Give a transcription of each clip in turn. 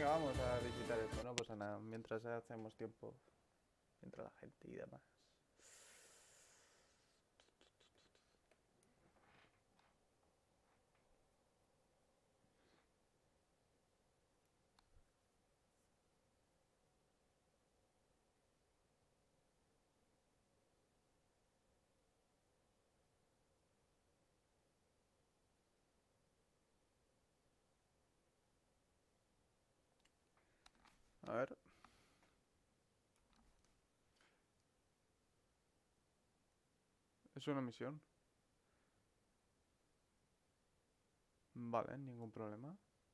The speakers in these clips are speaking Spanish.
vamos a visitar esto, no pasa nada. Mientras hacemos tiempo, mientras la gente y demás. A ver. Es una misión. Vale, ningún problema.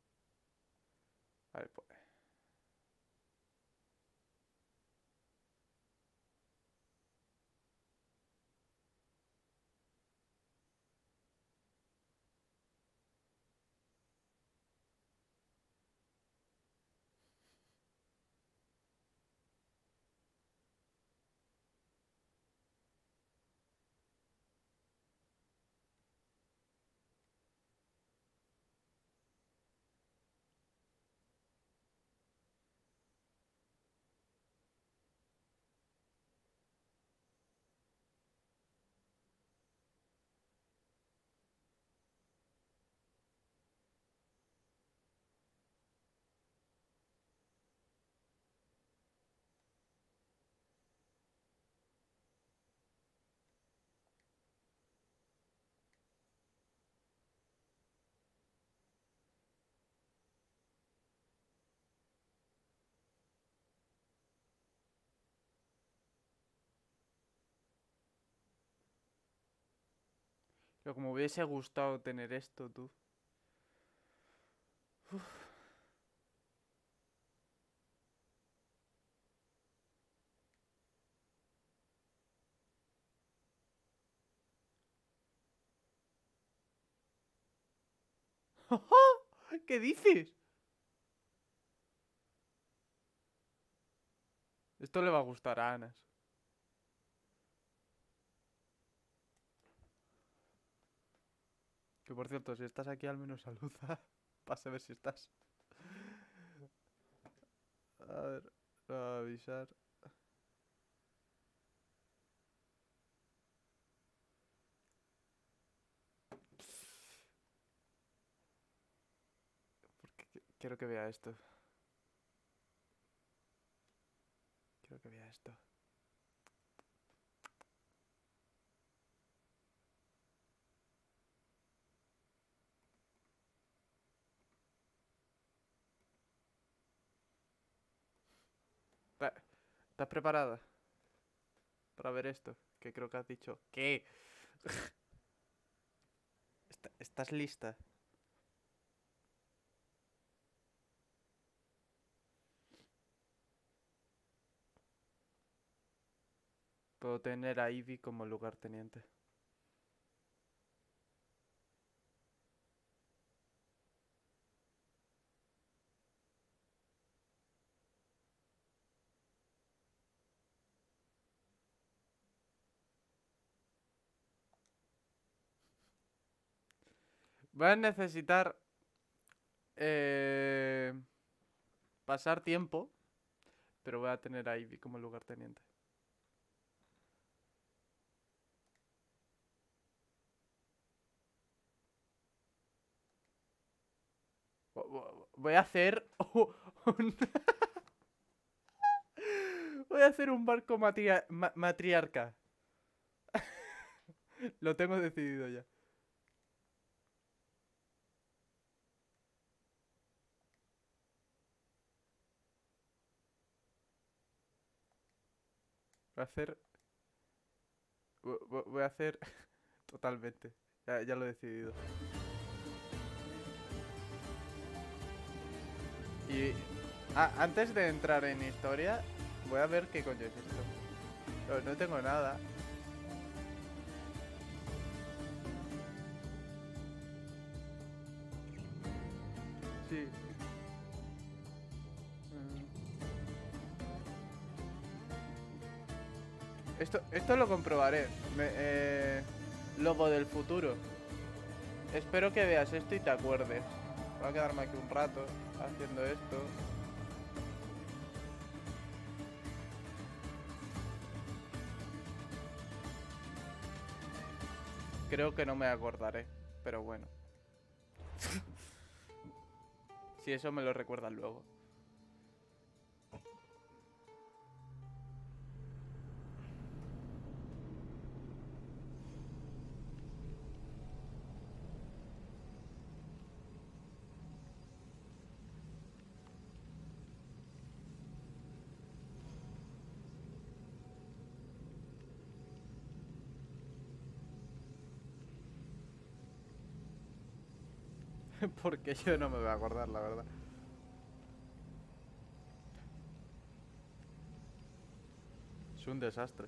Vale, pues. Pero como hubiese gustado tener esto, tú. ¿Qué dices? Esto le va a gustar a Anas. Que por cierto, si estás aquí al menos saluda. Para saber si estás. A ver, a avisar. Porque quiero que vea esto. Quiero que vea esto. ¿Estás preparada para ver esto? Que creo que has dicho. ¿Qué? ¿Estás lista? Puedo tener a Ivy como lugarteniente. Voy a necesitar pasar tiempo, pero voy a tener a Ivy como lugarteniente. Voy a hacer un... Voy a hacer un barco matriarca. Lo tengo decidido ya. Voy a hacer... Voy a hacer... Totalmente. Ya lo he decidido. Y... antes de entrar en historia, voy a ver qué coño es esto. No tengo nada. Sí. Esto lo comprobaré. Lobo del futuro. Espero que veas esto y te acuerdes. Voy a quedarme aquí un rato haciendo esto. creo que no me acordaré. Pero bueno. Si eso me lo recuerdan luego. Porque yo no me voy a acordar, la verdad. Es un desastre.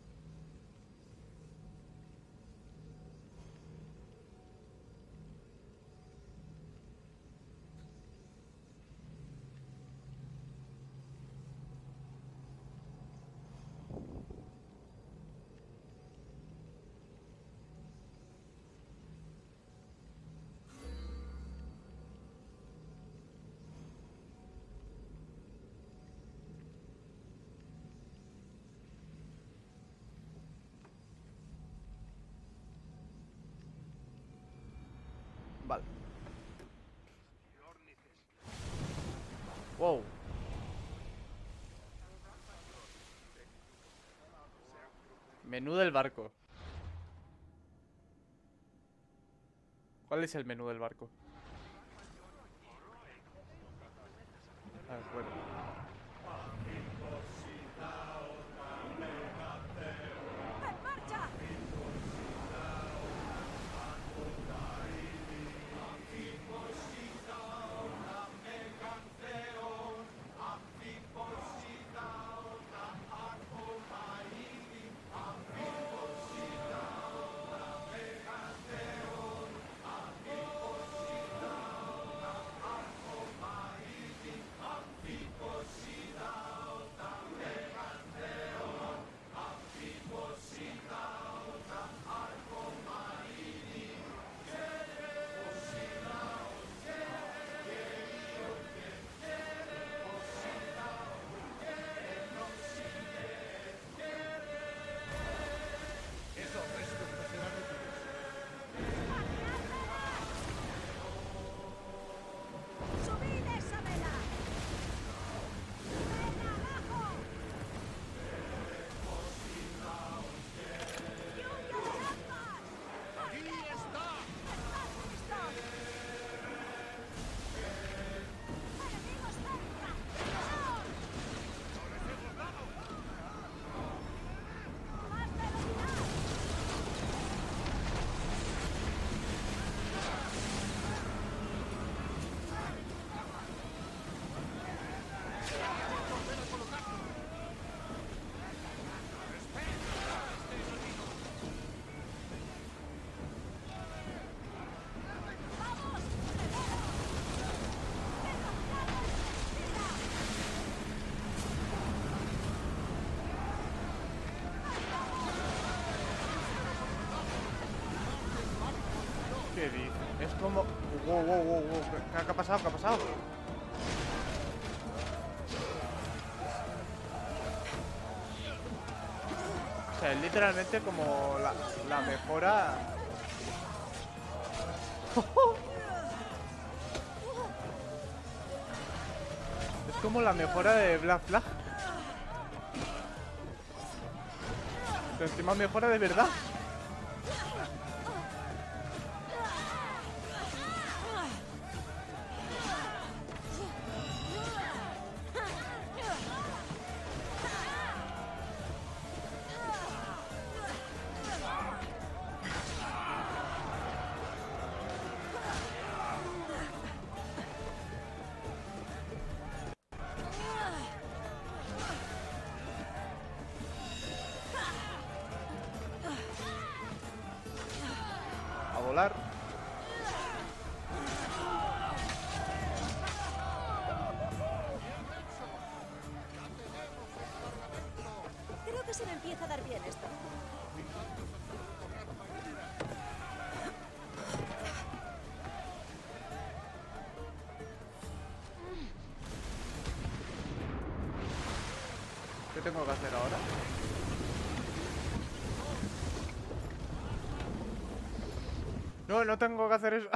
Vale. Wow. Menú del barco. ¿Cuál es el menú del barco? Ah, bueno. ¡En marcha! ¡Subid esa vela! ¡Vela abajo! ¡Lluvia de lanzas! ¡Aquí está! ¡Estad listos! ¡Enemigos cerca! ¡Son! ¡Más velocidad! ¡Vamos! ¡Primero! ¡Demasiado enseguida! ¿Qué dice? Es como... Wow, wow, wow, wow. ¿Qué ha pasado? ¿Qué ha pasado? O sea, es literalmente como la mejora... Es como la mejora de Black Flag. Pero encima mejora de verdad. A volar. Creo que se me empieza a dar bien esto. ¿Qué tengo que hacer ahora? No, no tengo que hacer eso.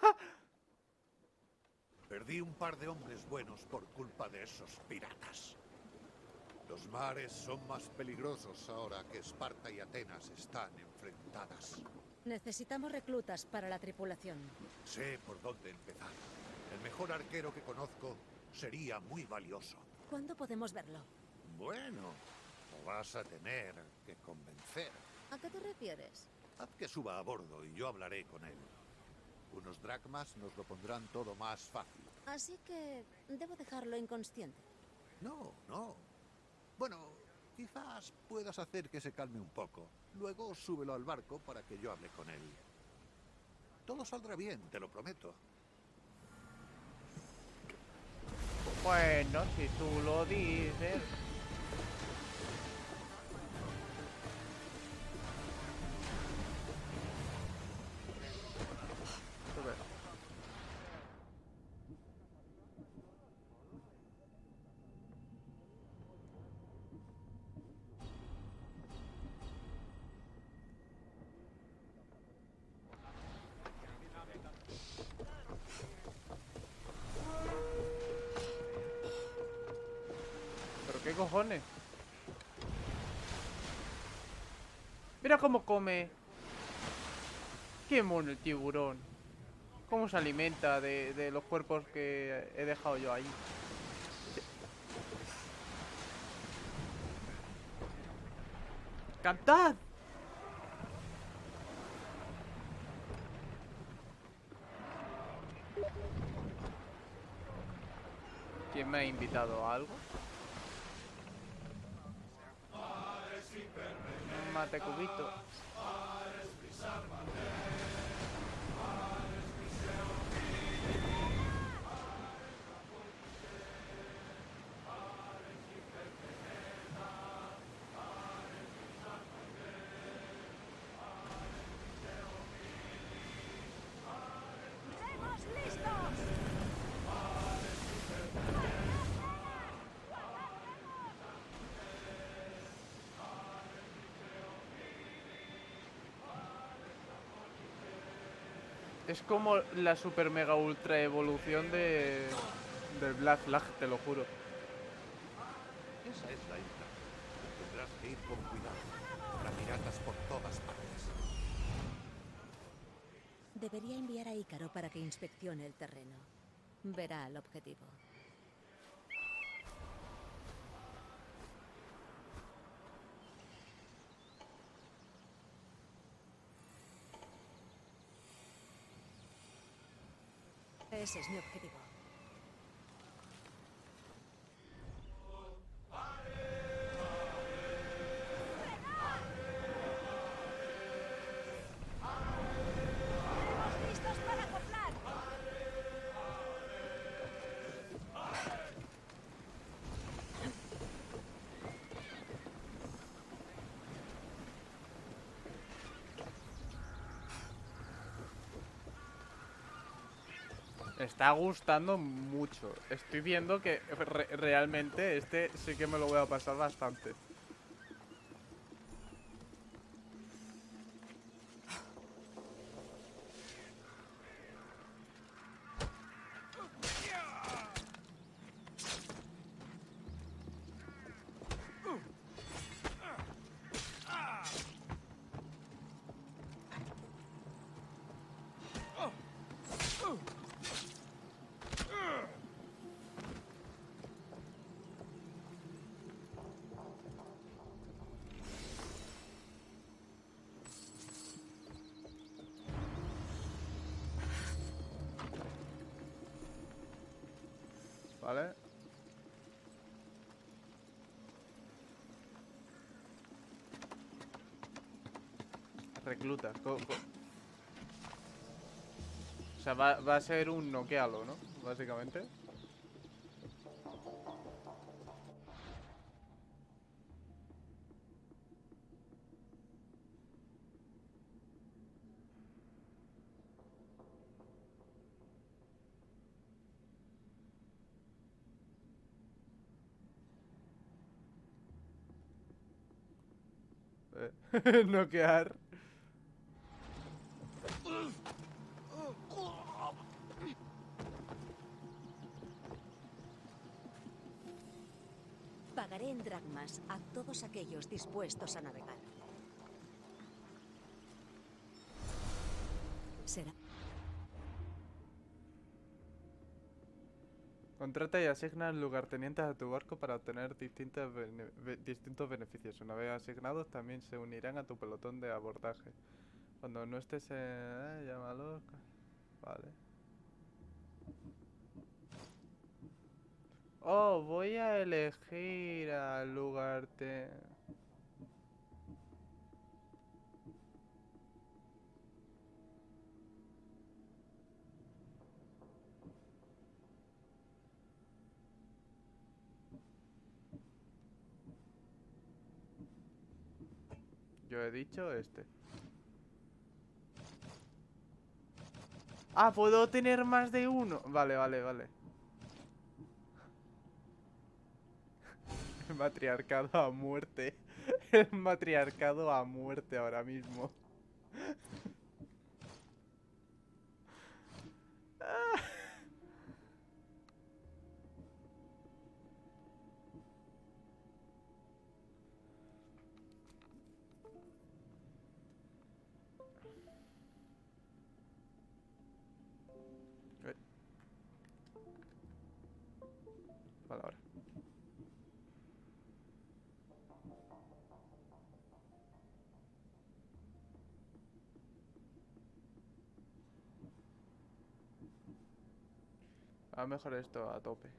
Perdí un par de hombres buenos por culpa de esos piratas. Los mares son más peligrosos ahora que Esparta y Atenas están enfrentadas. Necesitamos reclutas para la tripulación. Sé por dónde empezar. El mejor arquero que conozco sería muy valioso. ¿Cuándo podemos verlo? Bueno, lo vas a tener que convencer. ¿A qué te refieres? Haz que suba a bordo y yo hablaré con él. Unos dracmas nos lo pondrán todo más fácil. Así que debo dejarlo inconsciente. No, no. Bueno, quizás puedas hacer que se calme un poco. Luego súbelo al barco para que yo hable con él. Todo saldrá bien, te lo prometo. Bueno, si tú lo dices. Sube. ¿Pero qué cojones? Mira cómo come. Qué mono el tiburón. Cómo se alimenta de los cuerpos que he dejado yo ahí. ¡Cantad! ¿Quién me ha invitado a algo? Mate cubito. ¡Estamos listos! Es como la super mega ultra evolución del Black Flag, te lo juro. Esa es la isla. Tendrás que ir con cuidado. Habrá piratas por todas partes. Debería enviar a Ícaro para que inspeccione el terreno. Verá el objetivo. Ese es mi objetivo. ¡Estamos listos para acoplar! Me está gustando mucho. Estoy viendo que realmente este sí que me lo voy a pasar bastante. ¿Vale? Reclutas. O sea, va a ser un noquealo, ¿no? Básicamente. Noquear. Pagaré en dracmas a todos aquellos dispuestos a navegar. Será... Contrata y asigna lugartenientes a tu barco para obtener distintos beneficios. Una vez asignados, también se unirán a tu pelotón de abordaje. Cuando no estés en... llámalo. Vale. Oh, voy a elegir al lugarteniente. Yo he dicho este. Ah, ¿puedo tener más de uno? Vale, vale, vale. El matriarcado a muerte. El matriarcado a muerte ahora mismo. Vale, ahora. A lo mejor esto a tope.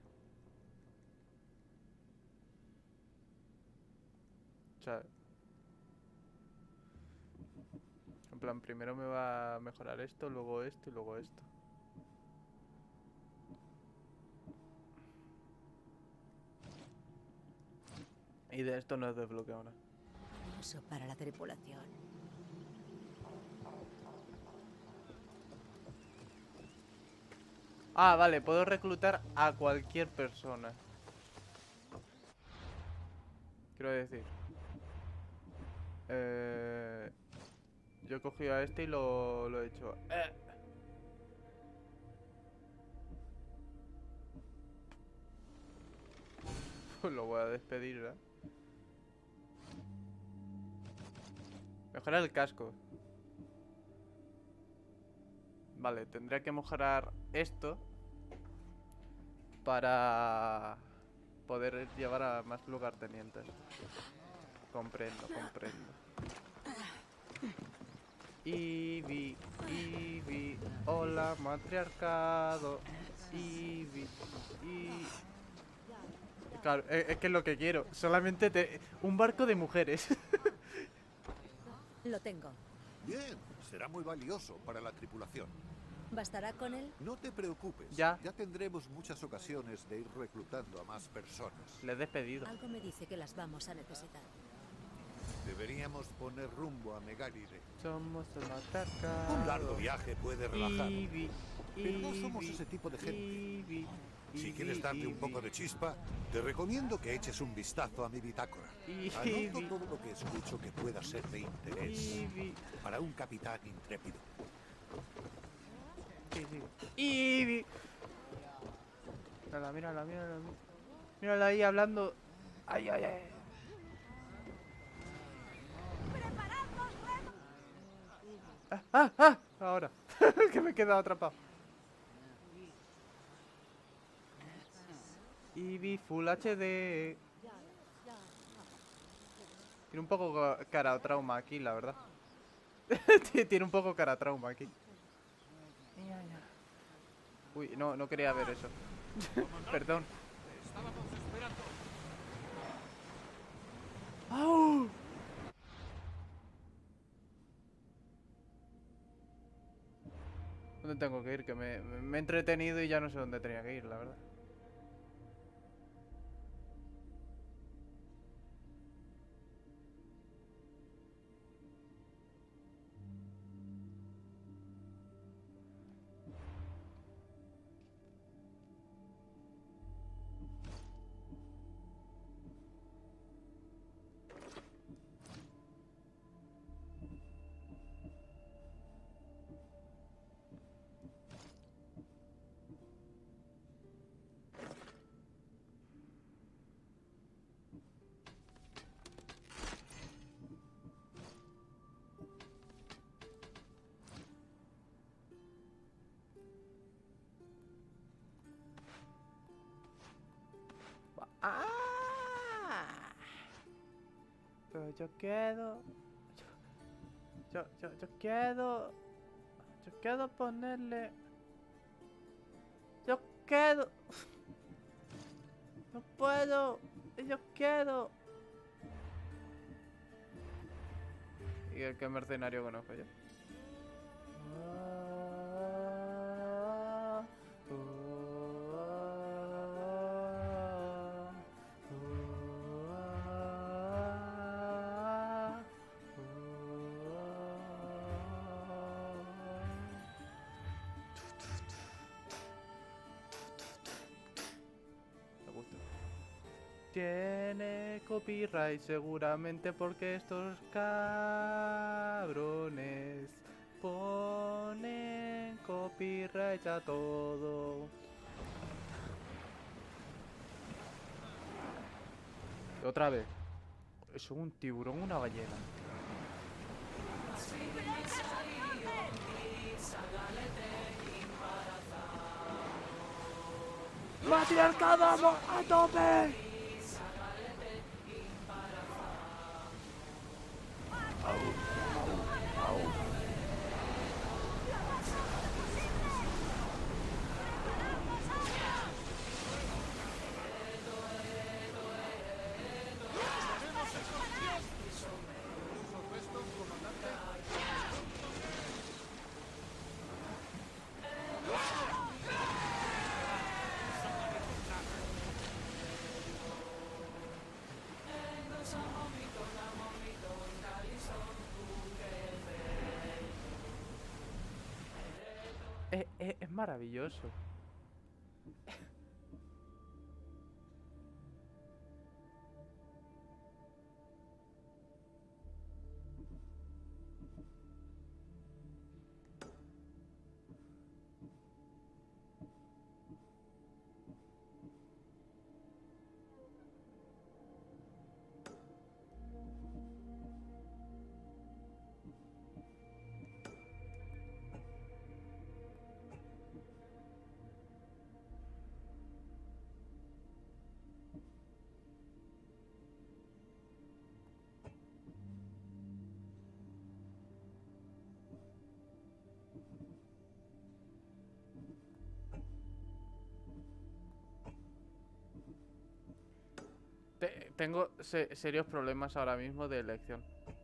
O sea, en plan, primero me va a mejorar esto, luego esto y luego esto. Y de esto no es desbloqueo ahora. Uso para la tripulación. Ah, vale, puedo reclutar a cualquier persona. Quiero decir. Yo he cogido a este y lo he hecho. Pues lo voy a despedir, ¿verdad? Mejorar el casco. Vale, tendría que mejorar esto para poder llevar a más lugartenientes. Comprendo, comprendo. Ivy, hola matriarcado. Ivy, Claro, es que es lo que quiero. Solamente un barco de mujeres. Lo tengo. Bien, será muy valioso para la tripulación. ¿Bastará con él? No te preocupes, Ya. tendremos muchas ocasiones de ir reclutando a más personas. Le he despedido. Algo me dice que las vamos a necesitar. Deberíamos poner rumbo a Megáride. Somos el matriarcado. Un largo viaje puede relajar, Ivy, pero no somos ese tipo de gente. Si quieres darle un poco de chispa, te recomiendo que eches un vistazo a mi bitácora. Anoto todo lo que escucho que pueda ser de interés para un capitán intrépido. Ivy. Mírala, mírala, mírala. Mírala ahí hablando. Ay, ay, ay. Ahora. Que me he quedado atrapado. Ivy Full HD. Tiene un poco cara a trauma aquí, la verdad. Tiene un poco cara a trauma aquí. Uy, no quería ver eso. Perdón. ¡Au! ¿Dónde tengo que ir? Que me he entretenido y ya no sé dónde tenía que ir, la verdad. Yo quiero... Yo quiero... Yo quiero ponerle... Yo quiero... No puedo... Yo quiero... ¿Y el qué mercenario conozco yo? Me gusta. Tiene copyright seguramente porque estos cabrones ponen copyright a todo. Otra vez. ¿Es un tiburón o una ballena? ¡Matriarcado a tope! Es maravilloso. Tengo serios problemas ahora mismo de elección.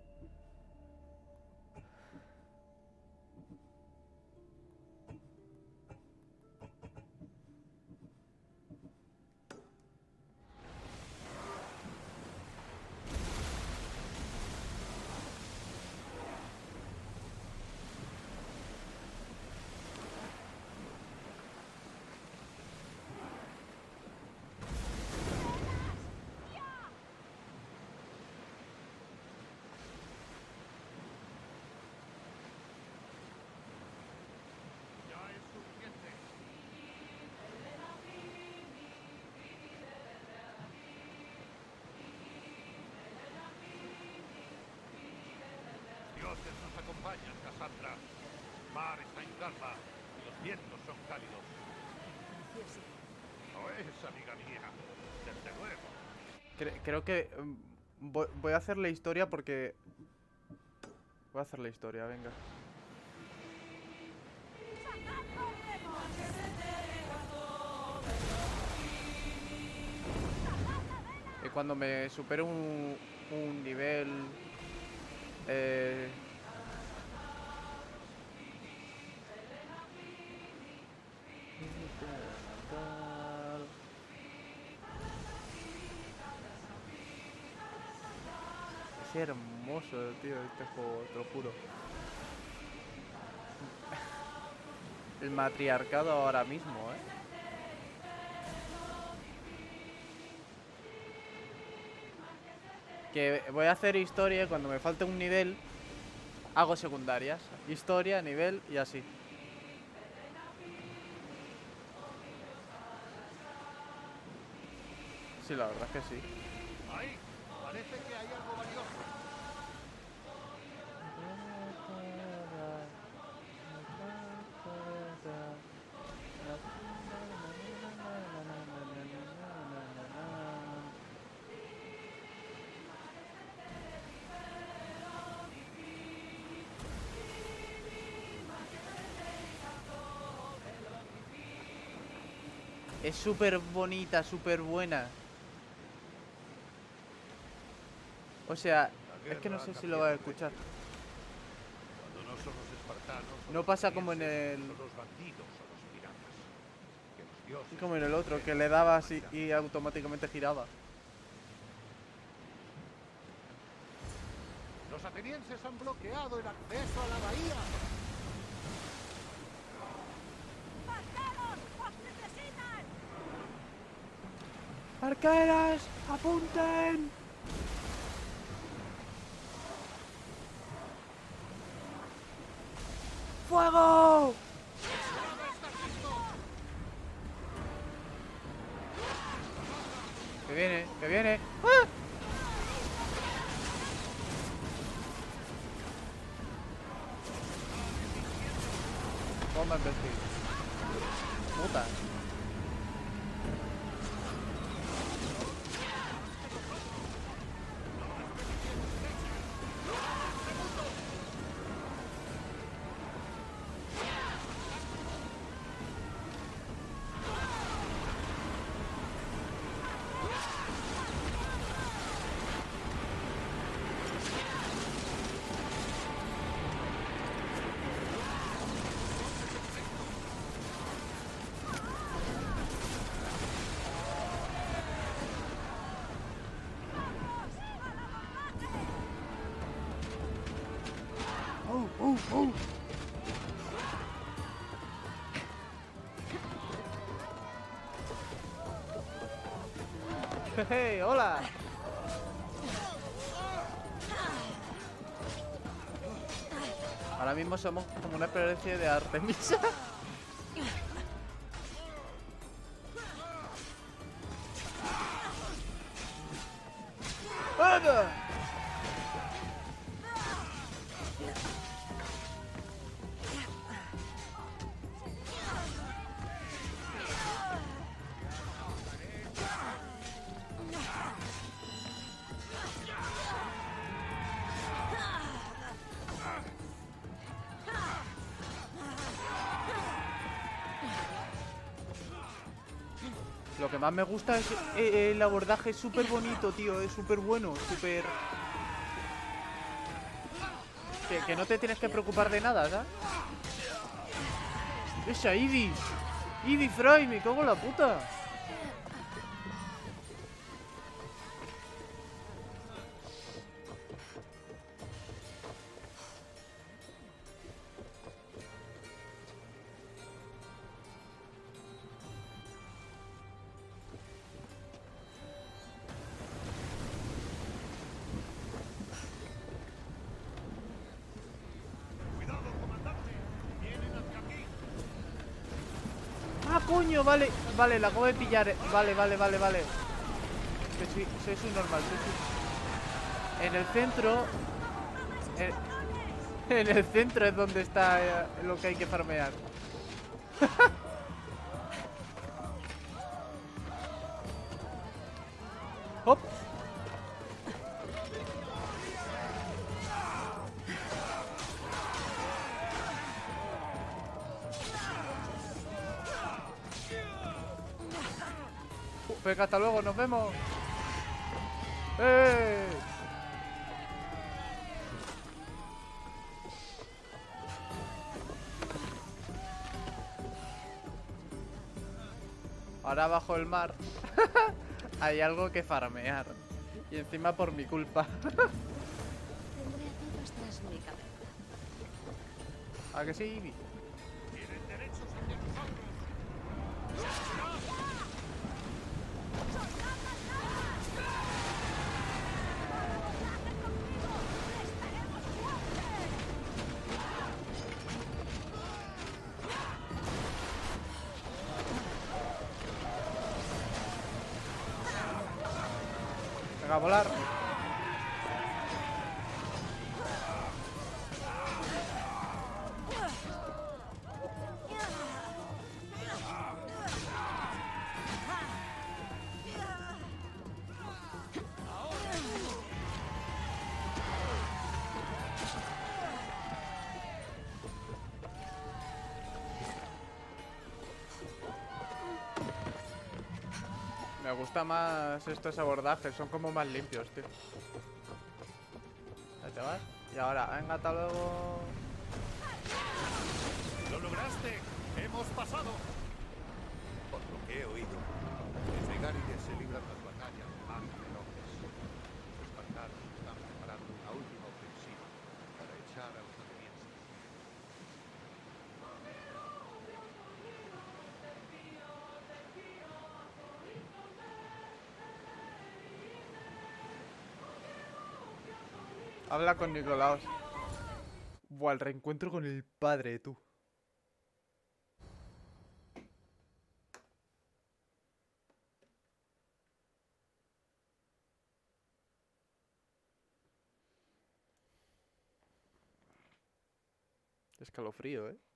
Dioses nos acompañan, Cassandra. Mar está en calma y los vientos son cálidos. No es, amiga mía, desde luego. Creo que voy a hacer la historia porque... Voy a hacer la historia, venga. Y cuando me supere un nivel... Es hermoso, tío, este juego, te lo juro. El matriarcado ahora mismo, Que voy a hacer historia y cuando me falte un nivel hago secundarias. Historia, nivel y así. Sí, la verdad es que sí. Ahí, parece que hay algo valioso. Es súper bonita, súper buena. O sea, es que no sé si lo vas a escuchar. Cuando no son los espartanos, No pasa como en el... son los bandidos o los piratas. Que los dioses como en el otro, que le dabas y automáticamente giraba. Los atenienses han bloqueado el acceso a la bahía. ¡Arqueras! ¡Apunten! ¡Fuego! ¡Que viene! ¡Que viene! ¡Ah! Toma, imbécil. Puta. ¡Hey, hola! Ahora mismo somos como una especie de Artemisa. ¡Anda! Lo que más me gusta es el abordaje, es súper bonito, tío, es súper bueno, súper... Que no te tienes que preocupar de nada, ¿sabes? ¡Esa Ivy! ¡Ivy Fry! ¡Me cago en la puta! ¡Ah, coño! Vale, vale, la acabo de pillar. Vale. Soy normal. En el centro... En el centro es donde está lo que hay que farmear. ¡Hop! Venga, hasta luego, nos vemos. ¡Eh! Ahora bajo el mar hay algo que farmear. Y encima por mi culpa. Tendré a todos tras mi cabeza. ¿A que sí, Ivy? Tienen derechos hacia nosotros. Venga, a volar. gusta más estos abordajes, son como más limpios, tío. Ahí te vas. Y ahora, venga, hasta luego. ¡Lo lograste! ¡Hemos pasado! Por lo que he oído, desde Gáride se libran las batallas más veloces. Los espartanos están preparando una última ofensiva para echar a los atenienses. Habla con Nicolaos. Buah, el reencuentro con el padre, tú. Escalofrío, ¿eh?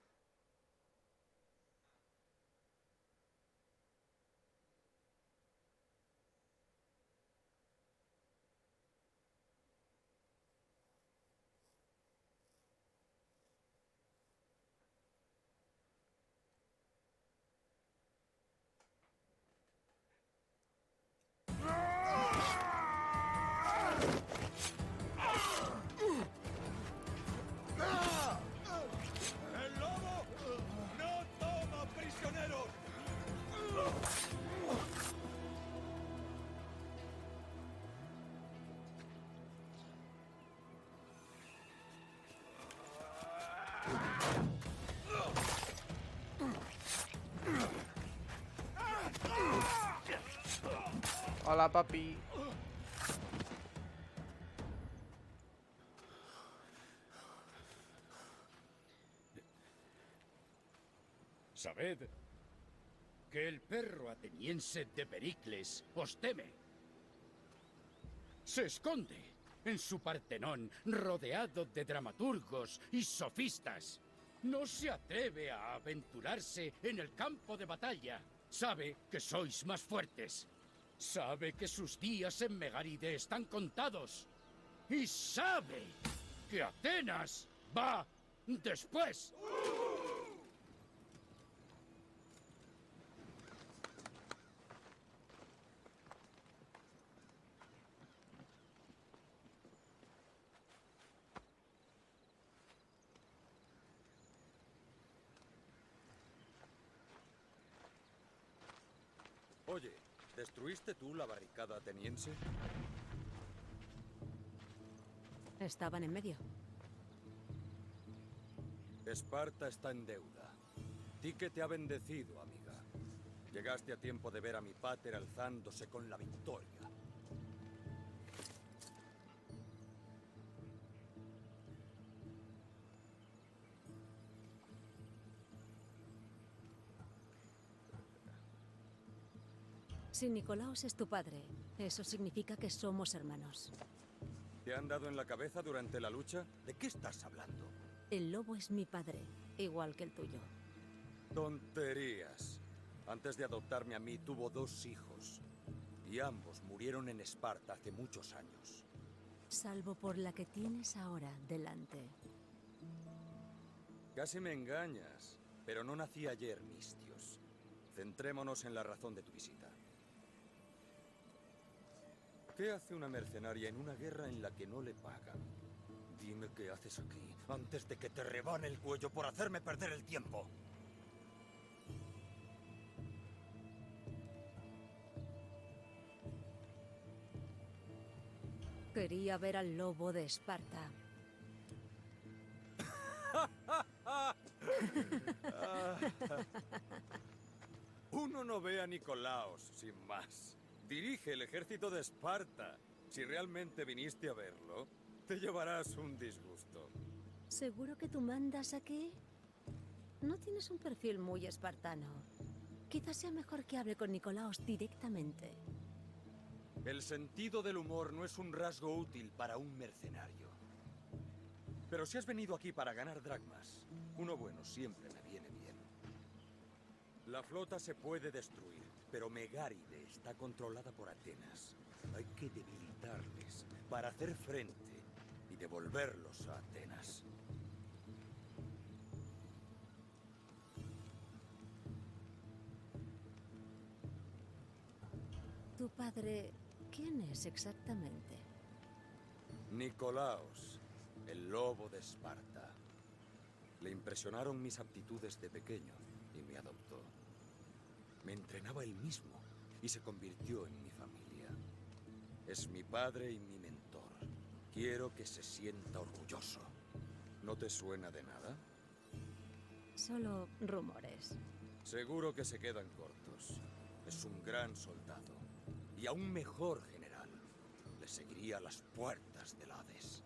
¡El lobo no toma prisioneros! Hola, papi. Sabed que el perro ateniense de Pericles os teme. Se esconde en su Partenón, rodeado de dramaturgos y sofistas. No se atreve a aventurarse en el campo de batalla. Sabe que sois más fuertes. Sabe que sus días en Megáride están contados. Y sabe que Atenas va después. Oye, ¿destruiste tú la barricada ateniense? Estaban en medio. Esparta está en deuda. Tique te ha bendecido, amiga. Llegaste a tiempo de ver a mi pater alzándose con la victoria. Si Nicolaos es tu padre, eso significa que somos hermanos. ¿Te han dado en la cabeza durante la lucha? ¿De qué estás hablando? El lobo es mi padre, igual que el tuyo. Tonterías. Antes de adoptarme a mí, tuvo 2 hijos. Y ambos murieron en Esparta hace muchos años. Salvo por la que tienes ahora delante. Casi me engañas, pero no nací ayer, Mistios. Centrémonos en la razón de tu visita. ¿Qué hace una mercenaria en una guerra en la que no le pagan? Dime qué haces aquí, antes de que te rebane el cuello por hacerme perder el tiempo. Quería ver al lobo de Esparta. Uno no ve a Nicolaos, sin más. Dirige el ejército de Esparta. Si realmente viniste a verlo, te llevarás un disgusto. ¿Seguro que tú mandas aquí? No tienes un perfil muy espartano. Quizás sea mejor que hable con Nicolaos directamente. El sentido del humor no es un rasgo útil para un mercenario. Pero si has venido aquí para ganar dracmas, uno bueno siempre me viene bien. La flota se puede destruir, pero Megáride está controlada por Atenas. Hay que debilitarles para hacer frente y devolverlos a Atenas. ¿Tu padre quién es exactamente? Nicolaos, el lobo de Esparta. Le impresionaron mis aptitudes de pequeño y me adoptó. Me entrenaba él mismo y se convirtió en mi familia. Es mi padre y mi mentor. Quiero que se sienta orgulloso. ¿No te suena de nada? Solo rumores. Seguro que se quedan cortos. Es un gran soldado. Y aún mejor general. Le seguiría a las puertas del Hades.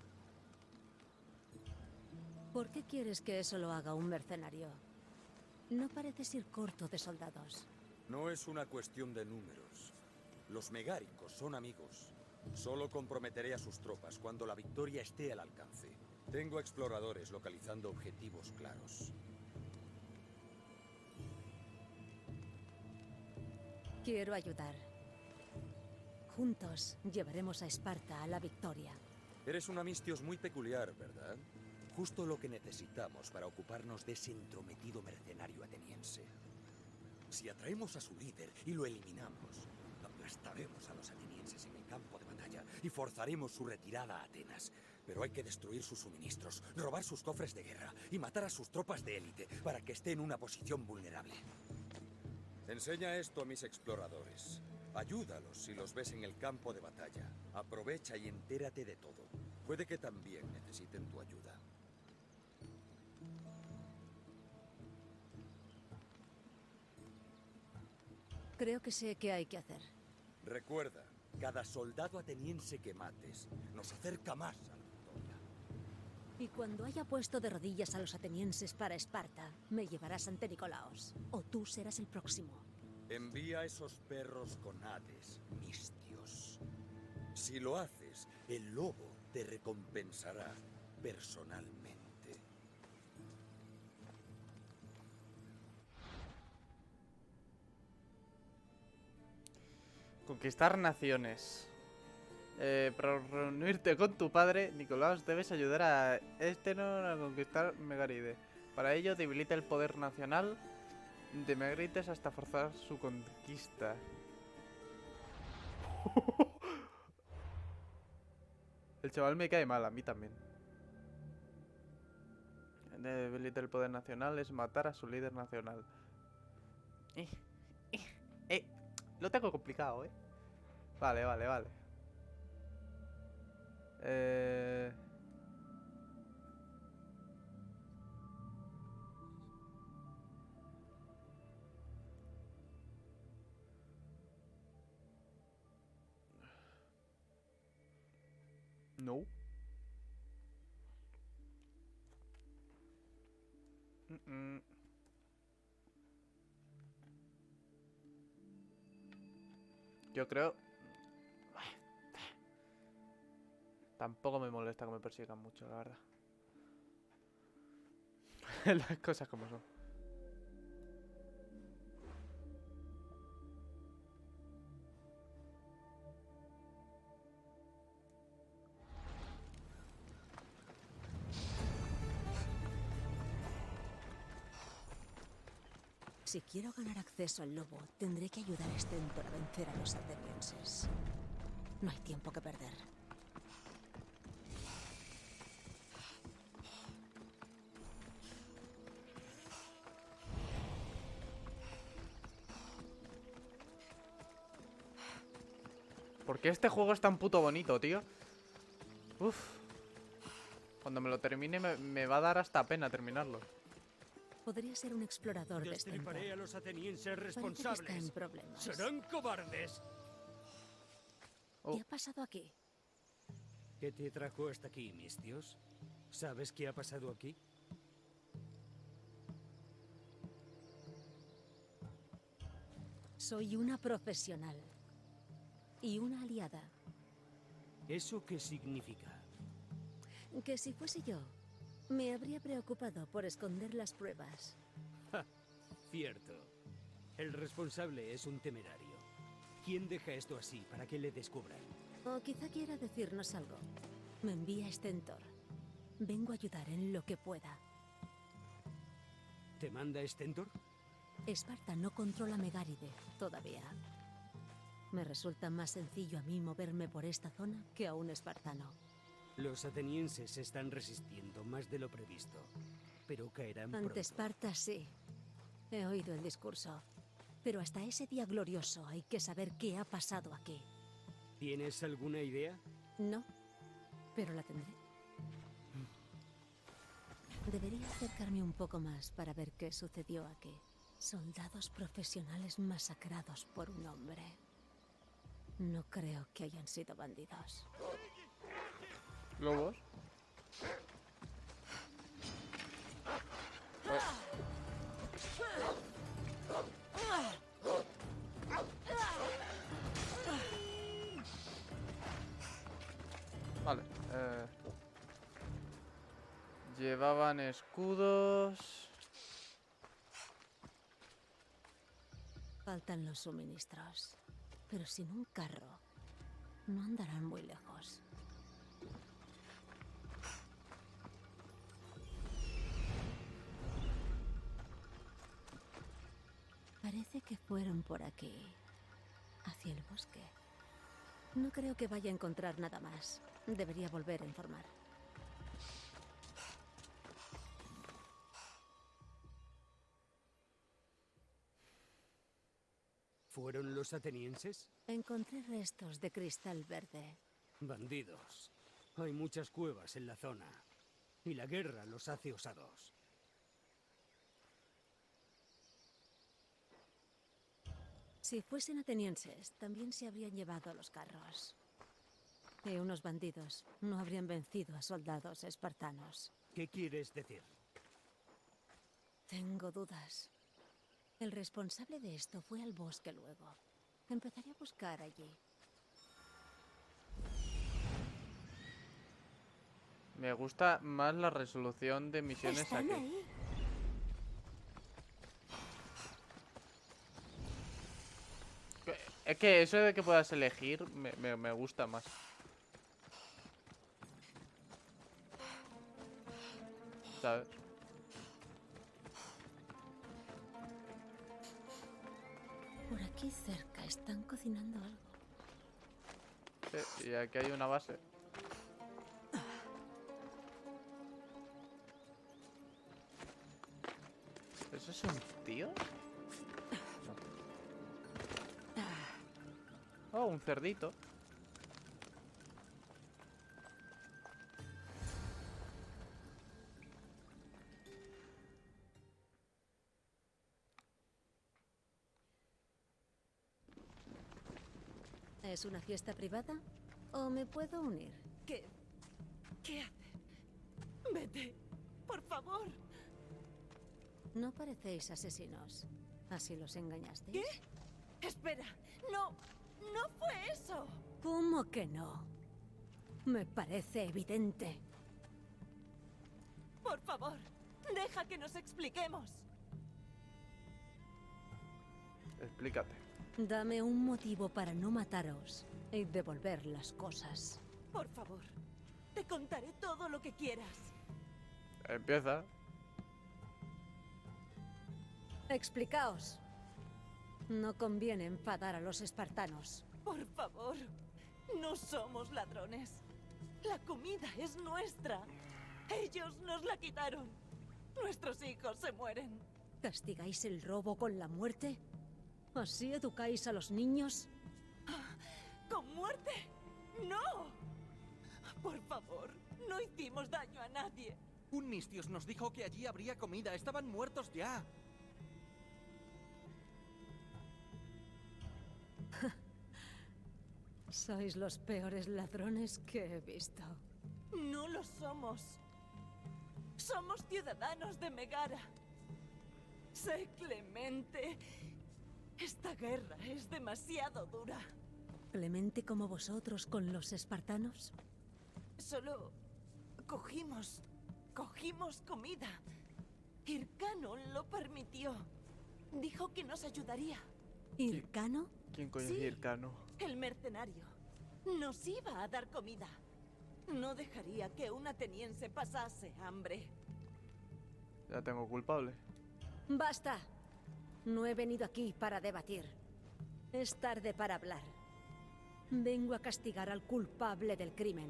¿Por qué quieres que eso lo haga un mercenario? No pareces ir corto de soldados. No es una cuestión de números. Los megáricos son amigos. Solo comprometeré a sus tropas cuando la victoria esté al alcance. Tengo exploradores localizando objetivos claros. Quiero ayudar. Juntos llevaremos a Esparta a la victoria. Eres un Amistios muy peculiar, ¿verdad? Justo lo que necesitamos para ocuparnos de ese entrometido mercenario ateniense. Si atraemos a su líder y lo eliminamos, aplastaremos a los atenienses en el campo de batalla y forzaremos su retirada a Atenas. Pero hay que destruir sus suministros, robar sus cofres de guerra y matar a sus tropas de élite para que esté en una posición vulnerable. Enseña esto a mis exploradores. Ayúdalos si los ves en el campo de batalla. Aprovecha y entérate de todo. Puede que también necesiten tu ayuda. Creo que sé qué hay que hacer. Recuerda, cada soldado ateniense que mates nos acerca más a la victoria. Y cuando haya puesto de rodillas a los atenienses para Esparta, me llevarás ante Nicolaos. O tú serás el próximo. Envía a esos perros con Hades, Mistios. Si lo haces, el lobo te recompensará personalmente. Conquistar naciones. Para reunirte con tu padre, Nicolaos, debes ayudar a Estenor a conquistar Megaride. Para ello, debilita el poder nacional de Megarides hasta forzar su conquista. El chaval me cae mal, a mí también. Debilita el poder nacional es matar a su líder nacional. Lo tengo complicado, Vale. No. Yo creo... Tampoco me molesta que me persigan mucho, la verdad. Las cosas como son. Si quiero ganar acceso al lobo, tendré que ayudar a Stentor a vencer a los atenienses. No hay tiempo que perder. ¿Por qué este juego es tan puto bonito, tío? Uf. Cuando me lo termine me va a dar hasta pena terminarlo. Podría ser un explorador de Stentor. Destriparé a los atenienses Parece que está responsables. en problemas. ¡Serán cobardes! ¿Qué ha pasado aquí? ¿Qué te trajo hasta aquí, Mistios? ¿Sabes qué ha pasado aquí? Soy una profesional. Y una aliada. ¿Eso qué significa? Que si fuese yo, me habría preocupado por esconder las pruebas. ¡Ja! Cierto. El responsable es un temerario. ¿Quién deja esto así para que le descubran? O quizá quiera decirnos algo. Me envía Stentor. Vengo a ayudar en lo que pueda. ¿Te manda Stentor? Esparta no controla Megáride todavía. Me resulta más sencillo a mí moverme por esta zona que a un espartano. Los atenienses están resistiendo más de lo previsto, pero caerán pronto. Ante Esparta, sí. He oído el discurso. Pero hasta ese día glorioso hay que saber qué ha pasado aquí. ¿Tienes alguna idea? No, pero la tendré. Debería acercarme un poco más para ver qué sucedió aquí. Soldados profesionales masacrados por un hombre. No creo que hayan sido bandidos. ¿Lobos? Vale. Llevaban escudos. Faltan los suministros. Pero sin un carro, no andarán muy lejos. Parece que fueron por aquí, hacia el bosque. No creo que vaya a encontrar nada más. Debería volver a informar. ¿Fueron los atenienses? Encontré restos de cristal verde. Bandidos. Hay muchas cuevas en la zona. Y la guerra los hace osados. Si fuesen atenienses, también se habrían llevado a los carros. Y unos bandidos no habrían vencido a soldados espartanos. ¿Qué quieres decir? Tengo dudas. El responsable de esto fue al bosque luego. Empezaré a buscar allí. Me gusta más la resolución de misiones ¿Están aquí. ahí? Es que eso de que puedas elegir me gusta más. ¿Sabes? Por aquí cerca están cocinando algo. Sí, y aquí hay una base. ¿Eso es un tío? No. Oh, un cerdito. ¿Es una fiesta privada? ¿O me puedo unir? ¿Qué haces? Vete, por favor. No parecéis asesinos. ¿Así los engañasteis? ¿Qué? Espera, no fue eso. ¿Cómo que no? Me parece evidente. Por favor, deja que nos expliquemos. Explícate. Dame un motivo para no mataros y devolver las cosas. Por favor, te contaré todo lo que quieras. Empieza. Explicaos. No conviene enfadar a los espartanos. Por favor, no somos ladrones. La comida es nuestra. Ellos nos la quitaron. Nuestros hijos se mueren. ¿Castigáis el robo con la muerte? ¿Así educáis a los niños? ¿Con muerte? ¡No! Por favor, no hicimos daño a nadie. Un Nistios nos dijo que allí habría comida. Estaban muertos ya. Sois los peores ladrones que he visto. No lo somos. Somos ciudadanos de Megara. Sé clemente. Esta guerra es demasiado dura. ¿Clemente como vosotros con los espartanos? Solo cogimos comida. Hircano lo permitió. Dijo que nos ayudaría. ¿Hircano? ¿Quién coño es Sí. Hircano? El mercenario. Nos iba a dar comida. No dejaría que un ateniense pasase hambre. Ya tengo culpable. ¡Basta! No he venido aquí para debatir. Es tarde para hablar. Vengo a castigar al culpable del crimen.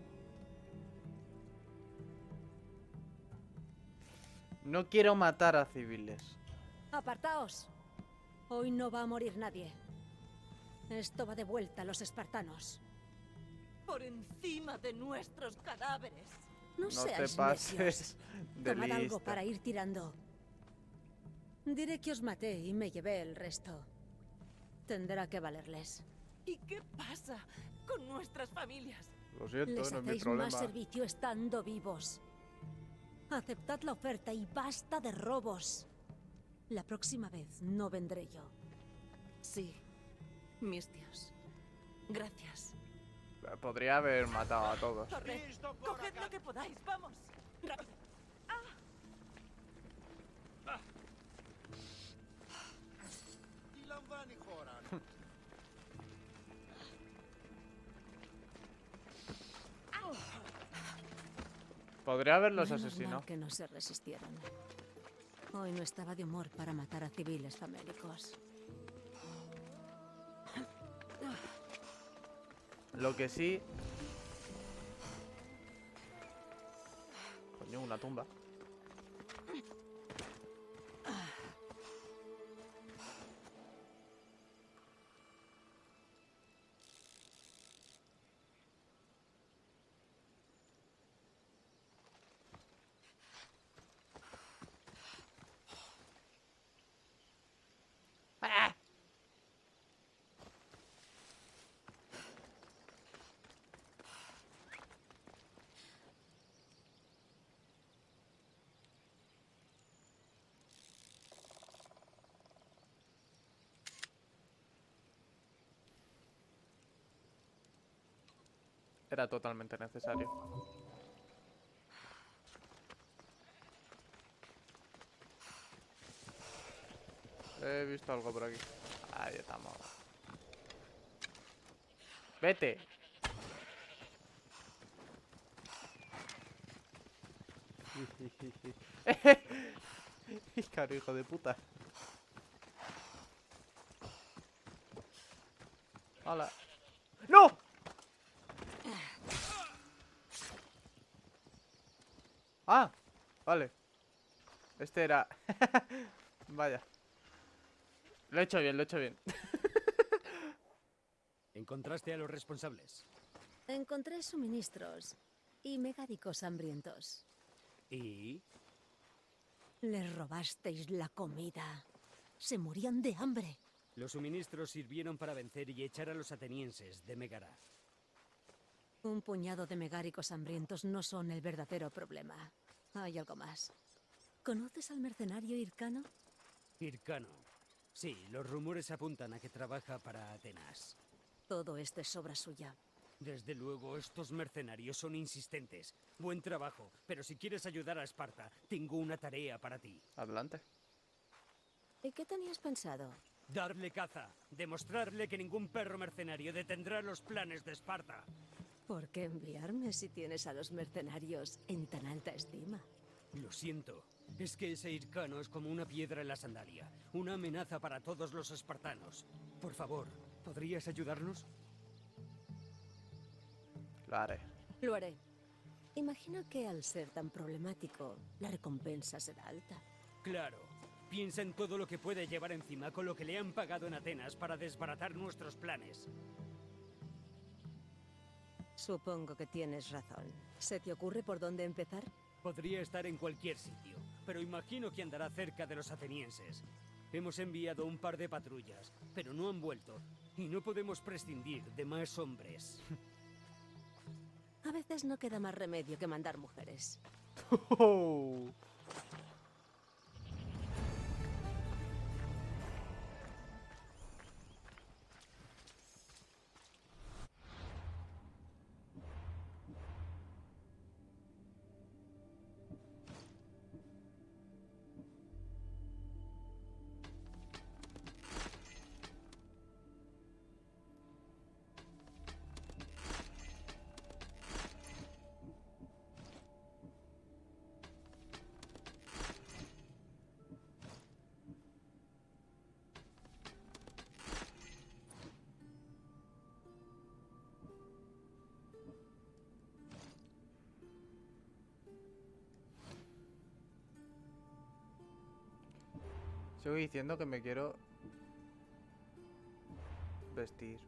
No quiero matar a civiles. ¡Apartaos! Hoy no va a morir nadie. Esto va de vuelta a los espartanos. Por encima de nuestros cadáveres. No No te seáis pases necios. de Tomad algo lista. para ir tirando. Diré que os maté y me llevé el resto. Tendrá que valerles. ¿Y qué pasa con nuestras familias? Lo siento, Les no es mi hacéis problema. más servicio estando vivos. Aceptad la oferta y basta de robos. La próxima vez no vendré yo. Sí, mis tíos. Gracias. Podría haber matado a todos. Corred, coged lo que podáis, vamos. Rápido. Podría haberlos Menos asesinado. mal que no se resistieron. Hoy no estaba de humor para matar a civiles famélicos. Lo que sí... Coño, una tumba. Era totalmente necesario. He visto algo por aquí. Ahí estamos. Vete. Caro, hijo de puta. Hola. ¡No! Ah, vale. Este era... Vaya. Lo he hecho bien, lo he hecho bien. ¿Encontraste a los responsables? Encontré suministros y megádicos hambrientos. ¿Y? Les robasteis la comida. Se morían de hambre. Los suministros sirvieron para vencer y echar a los atenienses de Megara. Un puñado de megáricos hambrientos no son el verdadero problema. Hay algo más. ¿Conoces al mercenario Hircano? Hircano. Sí, los rumores apuntan a que trabaja para Atenas. Todo esto es obra suya. Desde luego, estos mercenarios son insistentes. Buen trabajo, pero si quieres ayudar a Esparta, tengo una tarea para ti. Adelante. ¿Y qué tenías pensado? Darle caza. Demostrarle que ningún perro mercenario detendrá los planes de Esparta. ¿Por qué enviarme si tienes a los mercenarios en tan alta estima? Lo siento. Es que ese Hircano es como una piedra en la sandalia. Una amenaza para todos los espartanos. Por favor, ¿podrías ayudarnos? Lo haré. Lo haré. Imagino que al ser tan problemático, la recompensa será alta. Claro. Piensa en todo lo que puede llevar encima con lo que le han pagado en Atenas para desbaratar nuestros planes. Supongo que tienes razón. ¿Se te ocurre por dónde empezar? Podría estar en cualquier sitio, pero imagino que andará cerca de los atenienses. Hemos enviado un par de patrullas, pero no han vuelto, y no podemos prescindir de más hombres. A veces no queda más remedio que mandar mujeres. Sigo diciendo que me quiero vestir.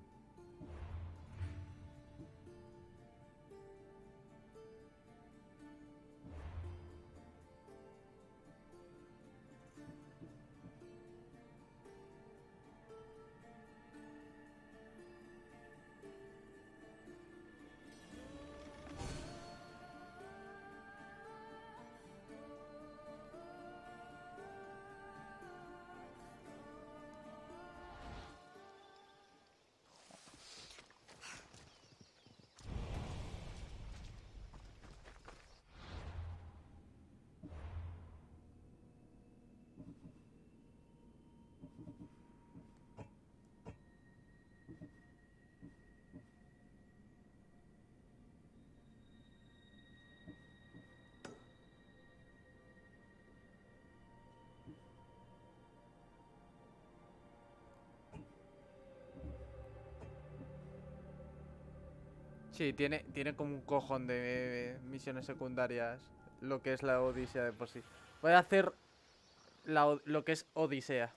Sí, tiene como un cojón de misiones secundarias, lo que es la Odisea de por sí. Voy a hacer lo que es Odisea.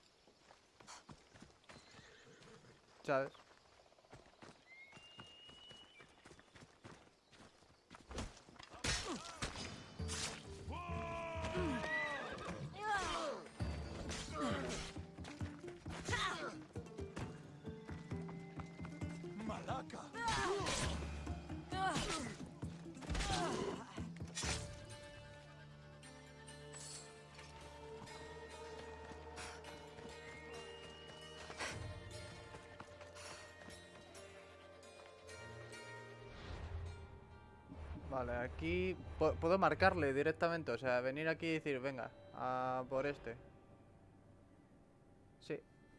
¿Sabes? ¡Malaca! Vale, aquí puedo marcarle directamente, o sea, venir aquí y decir, venga, a por este. Sí.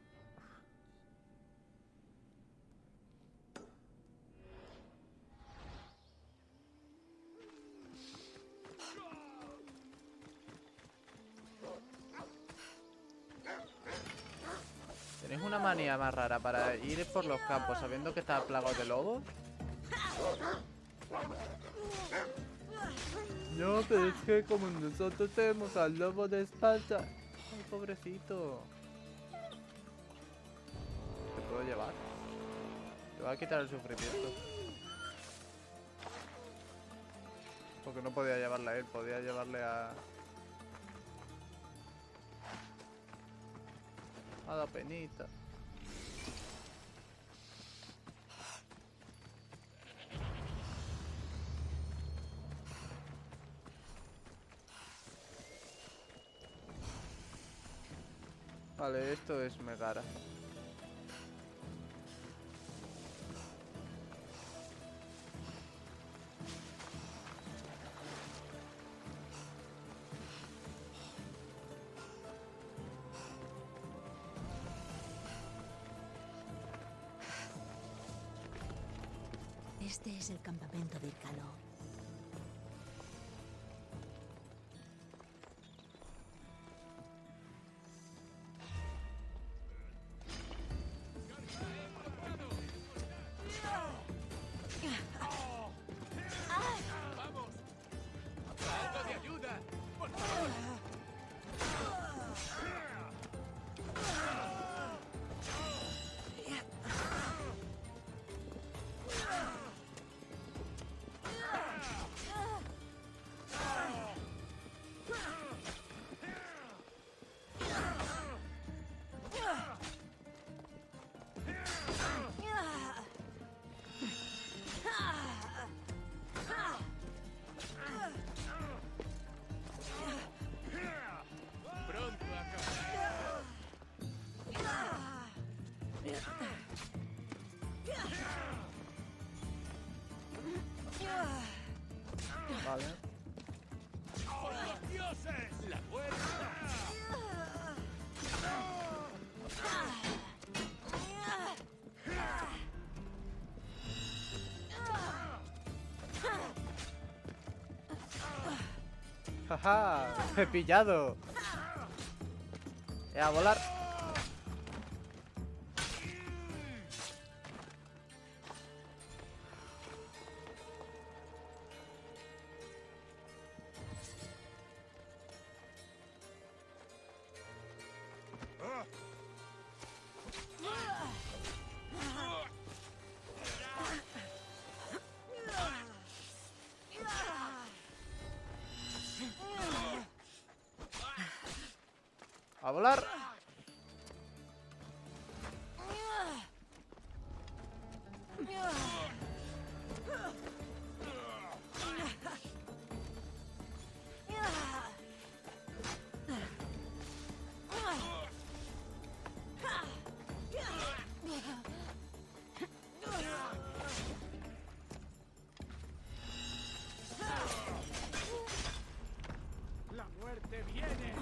¿Tenéis una manía más rara para ir por los campos sabiendo que está plagado de lobos? No, pero es que como nosotros tenemos al lobo de espalda. Ay, pobrecito. ¿Te puedo llevar? Te voy a quitar el sufrimiento. Porque no podía llevarle a él, podía llevarle a la penita. Vale, esto es Megara. Este es el campamento de Irkalo. Vale. ¡Dioses! ¡La fuerza! ¡Jaja! ¡He pillado! ¡A volar! ¡A volar! La muerte viene.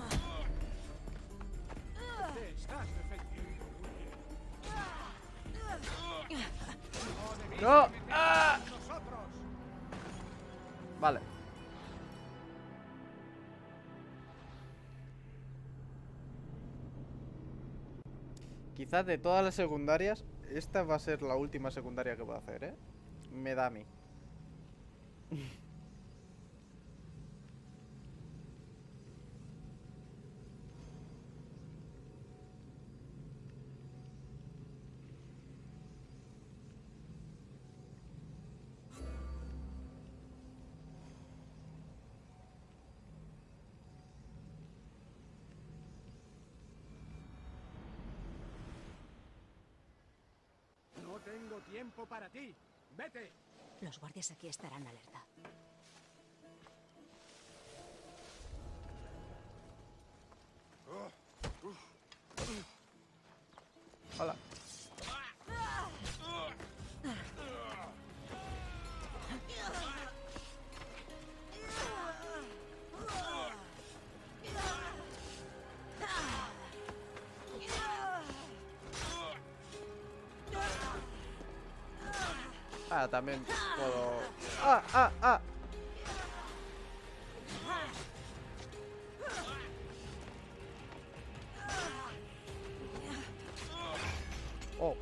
Te estás defendiendo muy bien. ¡No! ¡Ah! Vale. Quizás de todas las secundarias, esta va a ser la última secundaria que voy a hacer, ¿eh? Me da a mí. No tengo tiempo para ti. Vete. Los guardias aquí estarán alerta. Hola. Ah, también puedo... ¡Ah, ah, ah! Oh.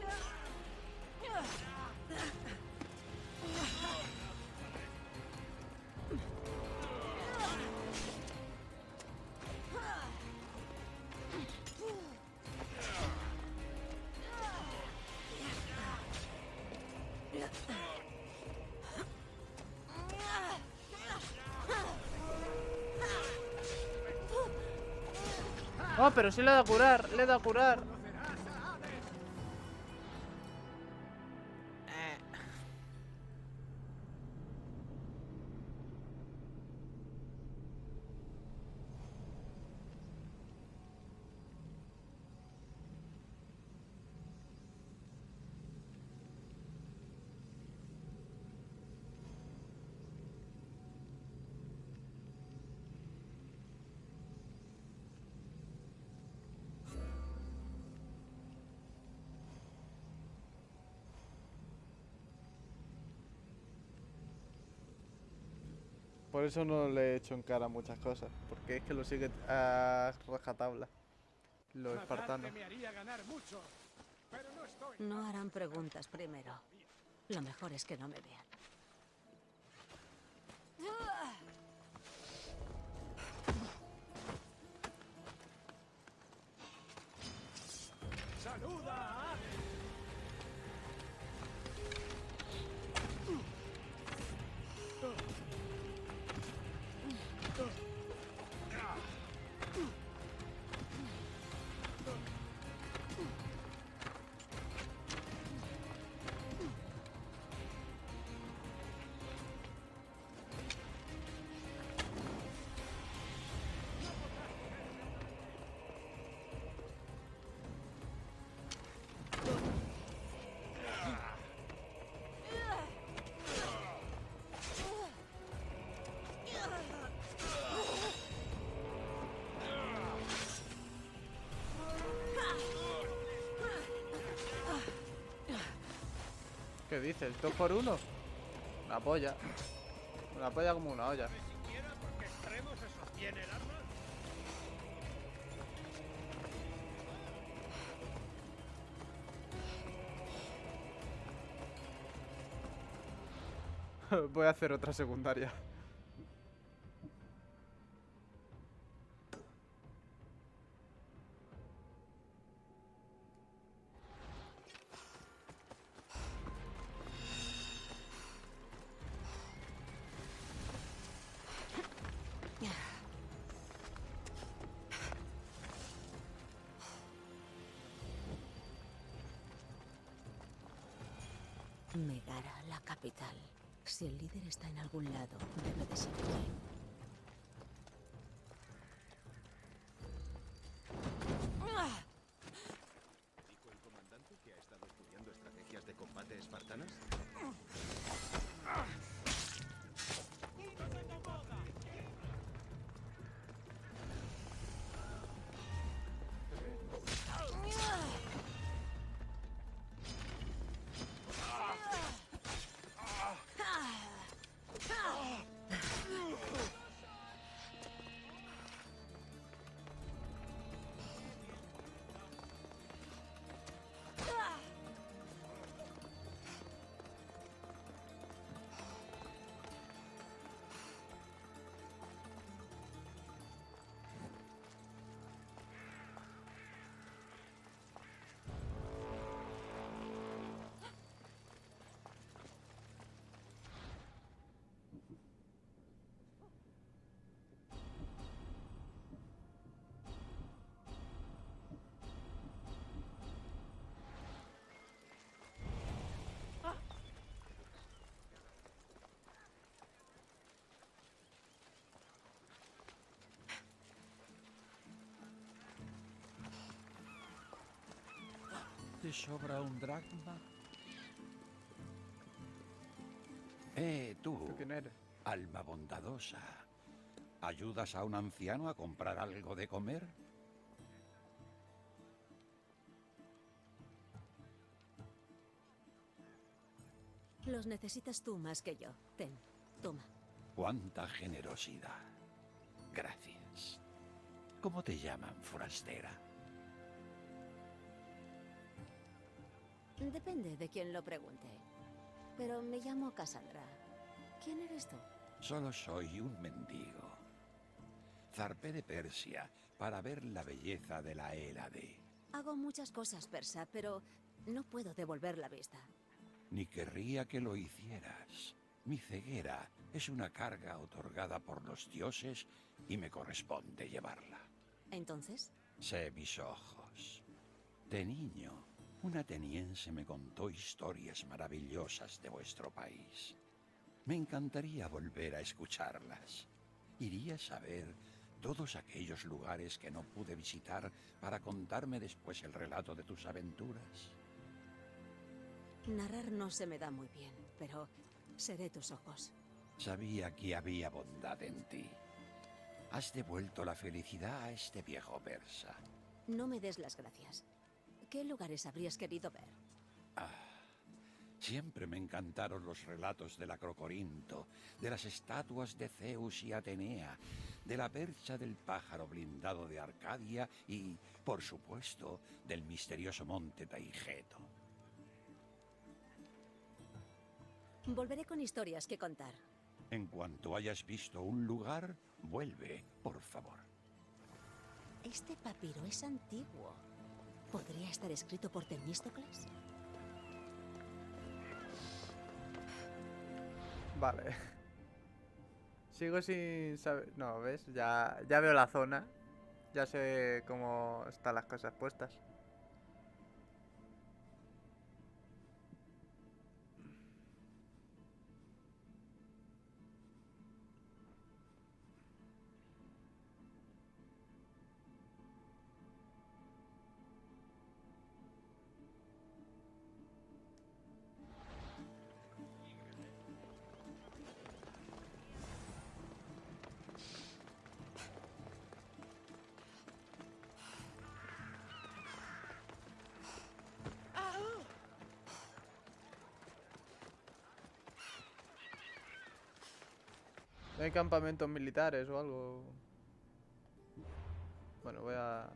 Oh, pero sí le da a curar, le da a curar. Por eso no le he hecho en cara muchas cosas, porque es que lo sigue a rajatabla los espartanos. No harán preguntas primero. Lo mejor es que no me vean. ¡Saluda a Hades! ¿Qué dices? ¿2 por 1? Una polla. Una polla como una olla. Voy a hacer otra secundaria. Megara, la capital. Si el líder está en algún lado, debe de ser aquí. ¿Dijo el comandante que ha estado estudiando estrategias de combate espartanas? ¿Te sobra un dracma? ¿Tú Tú, quién eres? alma bondadosa. ¿Ayudas a un anciano a comprar algo de comer? Los necesitas tú más que yo. Ten, toma. ¡Cuánta generosidad! Gracias. ¿Cómo te llaman, forastera? Depende de quién lo pregunte. Pero me llamo Cassandra. ¿Quién eres tú? Solo soy un mendigo. Zarpé de Persia para ver la belleza de la Hélade. Hago muchas cosas, persa, pero no puedo devolver la vista. Ni querría que lo hicieras. Mi ceguera es una carga otorgada por los dioses y me corresponde llevarla. ¿Entonces? Sé mis ojos. De niño, un ateniense me contó historias maravillosas de vuestro país. Me encantaría volver a escucharlas. Irías a ver todos aquellos lugares que no pude visitar para contarme después el relato de tus aventuras. Narrar no se me da muy bien, pero seré tus ojos. Sabía que había bondad en ti. Has devuelto la felicidad a este viejo persa. No me des las gracias. ¿Qué lugares habrías querido ver? Siempre me encantaron los relatos del Acrocorinto, de las estatuas de Zeus y Atenea, de la percha del pájaro blindado de Arcadia y, por supuesto, del misterioso monte Taigeto. Volveré con historias que contar. En cuanto hayas visto un lugar, vuelve, por favor. Este papiro es antiguo. ¿Podría estar escrito por Temístocles? Vale. Sigo sin saber... No, ¿ves? Ya veo la zona. Ya sé cómo están las cosas puestas. ¿No hay campamentos militares o algo? Bueno, voy a...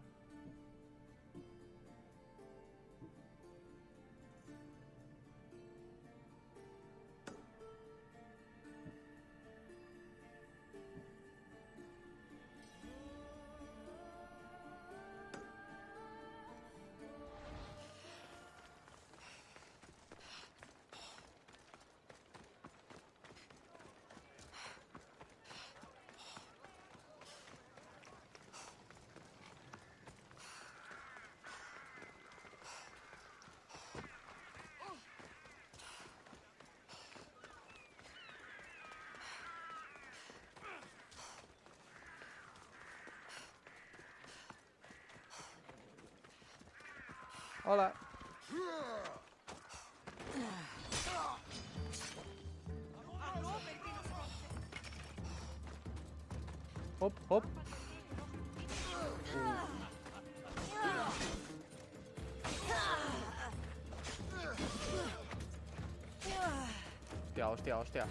Hola. Hop, hop. Hostia, hostia, hostia.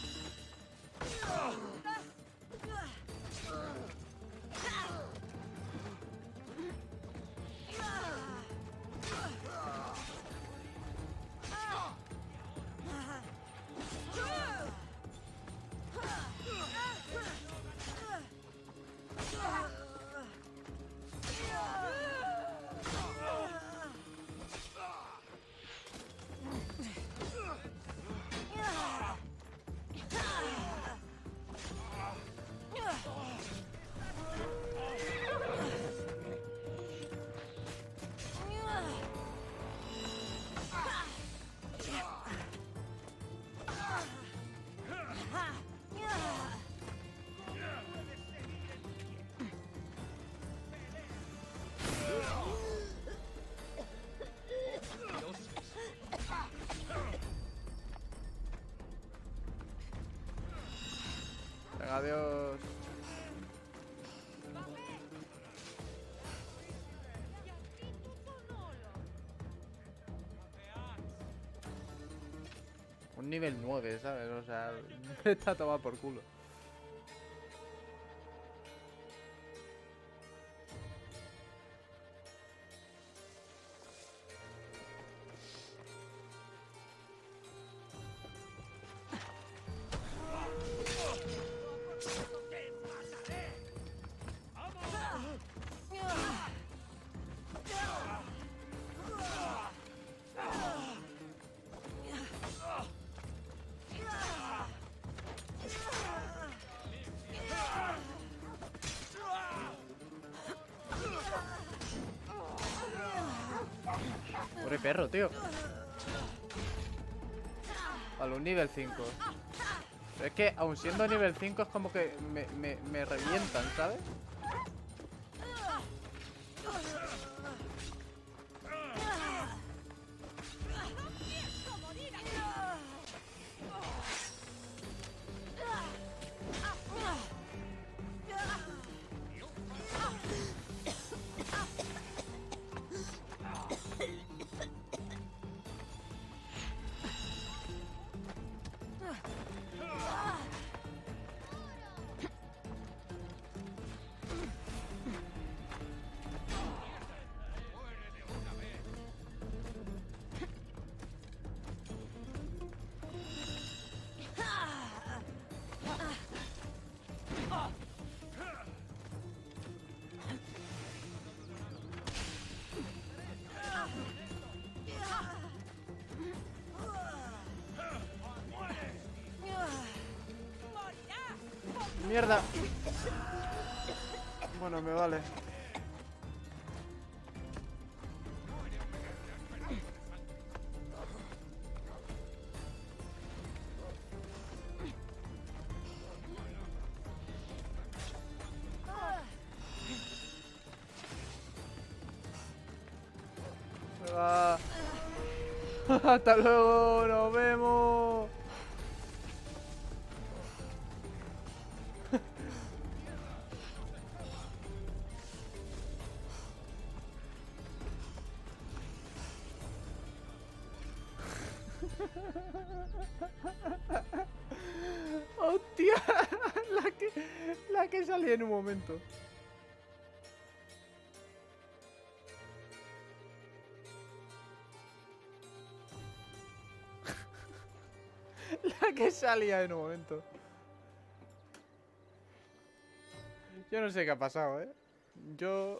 Venga, adiós. Un nivel 9, ¿sabes? O sea, está tomado por culo. Pobre perro, tío. Vale, un nivel 5. Pero es que, aun siendo nivel 5, es como que me revientan, ¿sabes? ¡Mierda! Bueno, me vale. Se va. Hasta luego, nos vemos. ¡Hostia! La que salí en un momento. La que salía en un momento. Yo no sé qué ha pasado, ¿eh? Yo...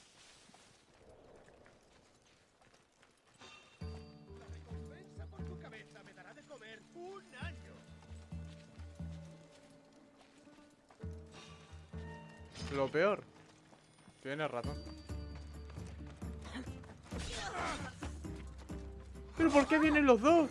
Por tu cabeza me dará de comer un año. Lo peor. Tienes razón. ¿Pero por qué vienen los dos?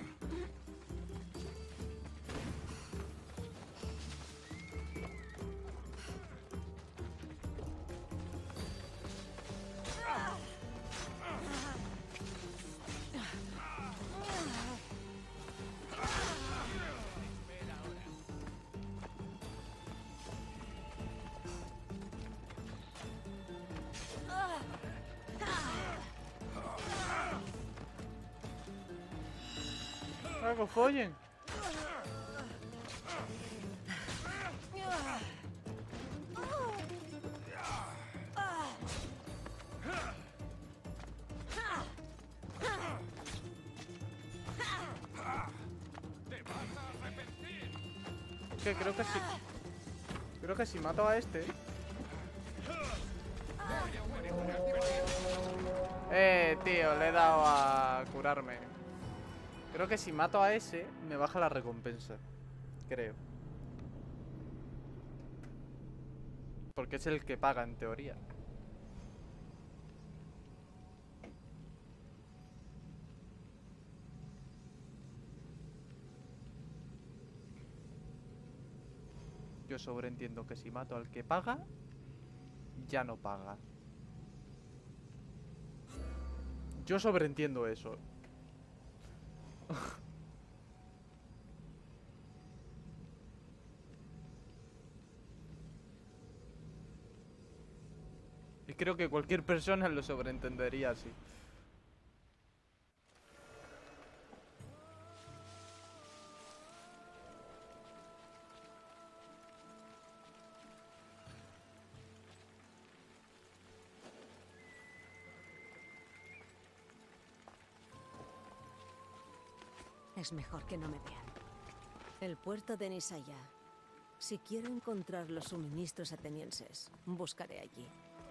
Luego follen. Que creo que sí. Creo que si mato a este. Tío, le he dado a curarme. Creo que si mato a ese, me baja la recompensa. Creo. Porque es el que paga en teoría. Yo sobreentiendo que si mato al que paga, ya no paga. Yo sobreentiendo eso. Y creo que cualquier persona lo sobreentendería así. Es mejor que no me vean. El puerto de Nisaya. Si quiero encontrar los suministros atenienses, buscaré allí.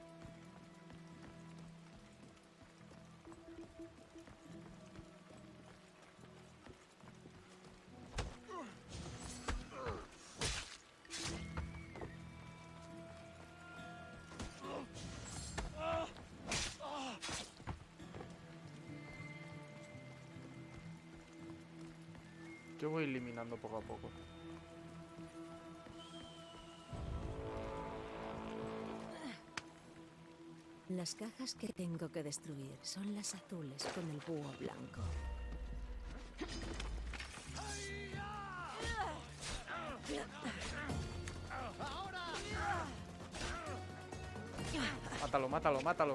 Yo voy eliminando poco a poco. Las cajas que tengo que destruir son las azules con el búho blanco. Mátalo, mátalo, mátalo.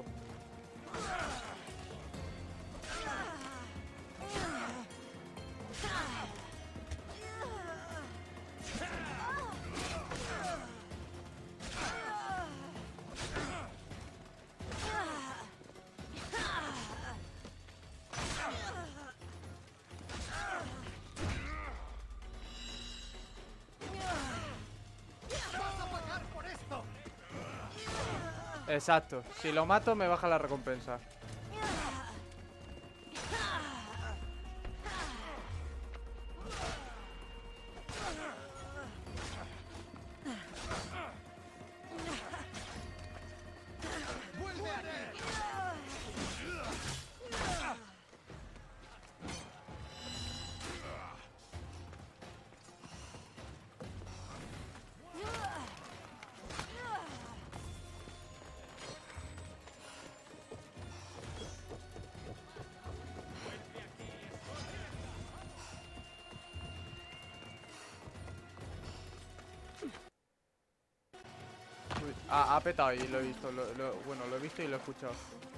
Exacto, si lo mato me baja la recompensa. Ha petado y lo he visto, bueno, lo he visto y lo he escuchado.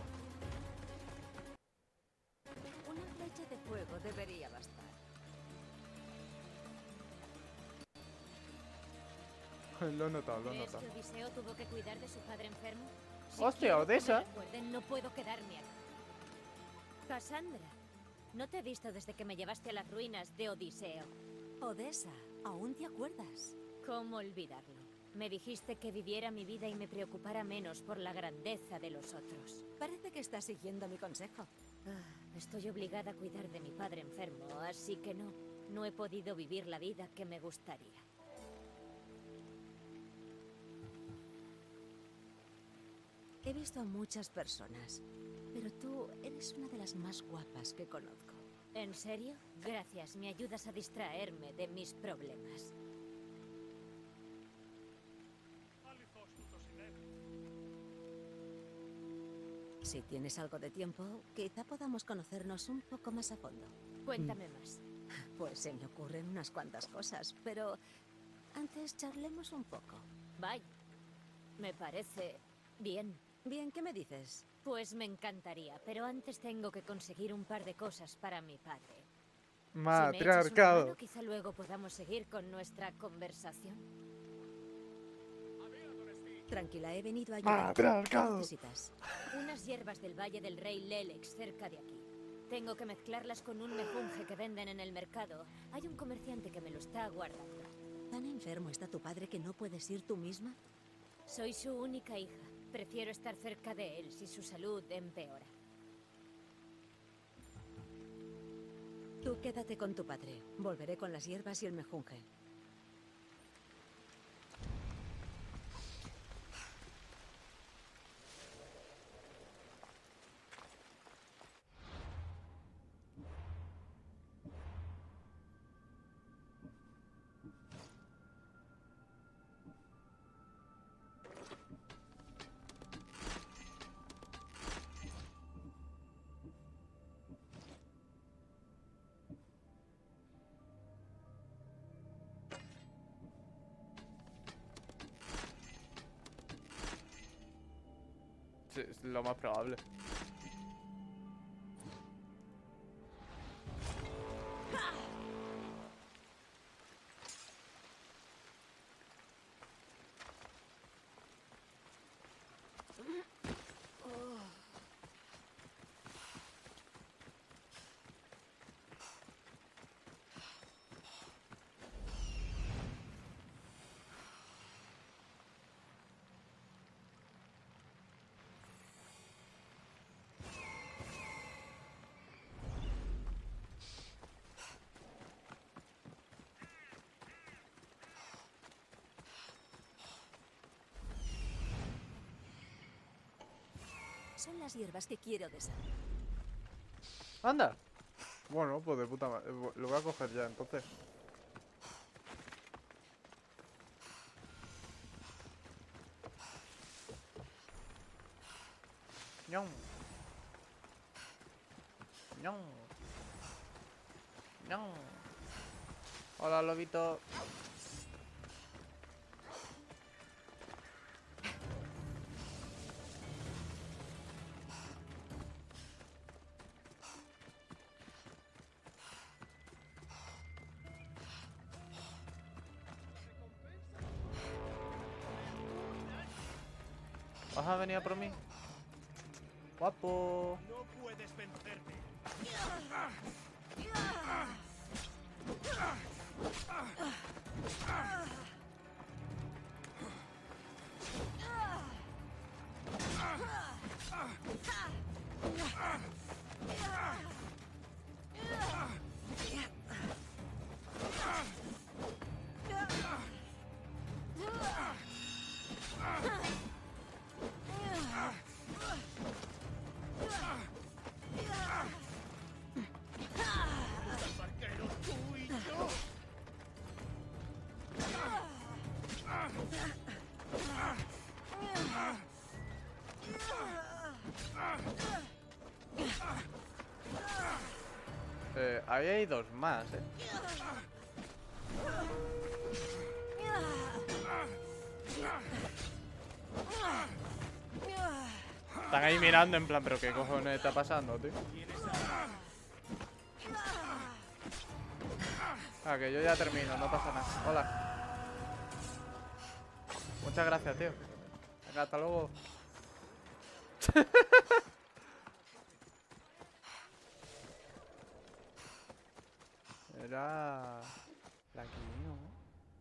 Una flecha de fuego debería bastar. Lo he notado, lo he ¿Crees notado. que Odiseo tuvo que cuidar de su padre enfermo? Si Hostia, quiero que Odessa. me recuerden, no puedo quedarme aquí. Cassandra, no te he visto desde que me llevaste a las ruinas de Odiseo. Odessa, ¿aún te acuerdas? ¿Cómo olvidarlo? Me dijiste que viviera mi vida y me preocupara menos por la grandeza de los otros. Parece que estás siguiendo mi consejo. Estoy obligada a cuidar de mi padre enfermo, así que no he podido vivir la vida que me gustaría. He visto a muchas personas, pero tú eres una de las más guapas que conozco. ¿En serio? Gracias, me ayudas a distraerme de mis problemas. Si tienes algo de tiempo, quizá podamos conocernos un poco más a fondo. Cuéntame más. Pues se me ocurren unas cuantas cosas, pero antes charlemos un poco. Vaya, me parece bien. Bien, ¿qué me dices? Pues me encantaría, pero antes tengo que conseguir un par de cosas para mi padre. Matriarcado. Quizá luego podamos seguir con nuestra conversación. Tranquila, he venido a ayudar. Matriarcado. ¿Qué necesitas? Unas hierbas del Valle del Rey Lelex, cerca de aquí. Tengo que mezclarlas con un mejunje que venden en el mercado. Hay un comerciante que me lo está guardando. ¿Tan enfermo está tu padre que no puedes ir tú misma? Soy su única hija. Prefiero estar cerca de él si su salud empeora. Tú quédate con tu padre. Volveré con las hierbas y el mejunje. Sí, es lo más probable. Son las hierbas que quiero de Sam. Anda. Bueno, pues de puta madre. Lo voy a coger ya, entonces. Ñon. Ñon. Ñon. Hola, lobito. ¿Vas a venir a por mí? Guapo. No puedes vencerme. Ahí hay dos más, Están ahí mirando en plan, pero ¿qué cojones está pasando, tío? Ah, que yo ya termino, no pasa nada. Hola. Muchas gracias, tío. Venga, hasta luego. Era... Blanquilino, ¿no?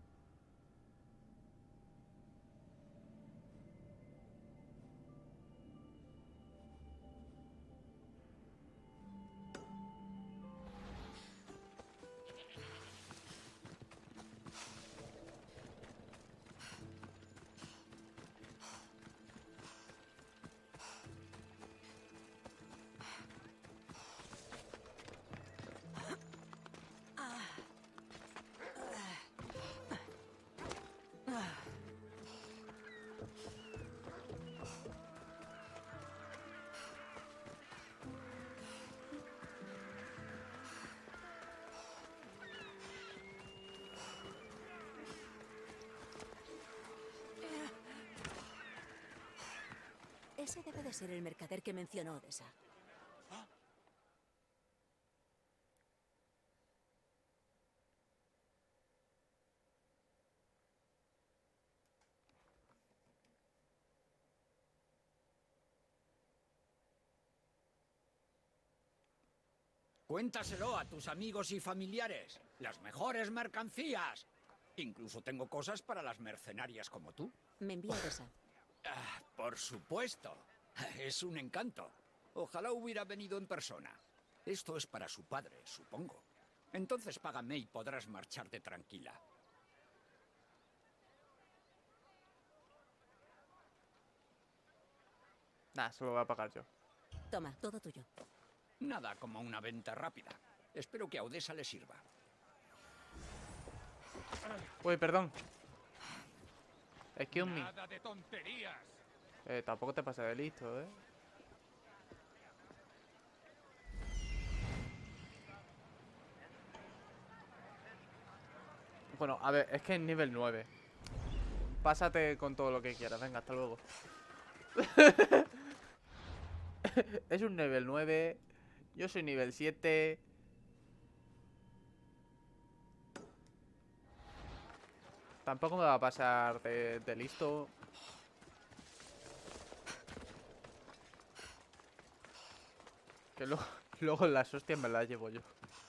Ese debe de ser el mercader que mencionó Odessa. Cuéntaselo a tus amigos y familiares. Las mejores mercancías. Incluso tengo cosas para las mercenarias como tú. Me envía esa. Por supuesto. Es un encanto. Ojalá hubiera venido en persona. Esto es para su padre, supongo. Entonces págame y podrás marcharte tranquila. Nah, se lo voy a pagar yo. Toma, todo tuyo. Nada como una venta rápida. Espero que a Odessa le sirva. Uy, perdón. Excuse me. Nada de tonterías. Tampoco te pases de listo, ¿eh? Bueno, a ver, es que es nivel 9. Pásate con todo lo que quieras. Venga, hasta luego. Es un nivel 9. Yo soy nivel 7. Tampoco me va a pasar de listo. Que luego las hostias me las llevo yo.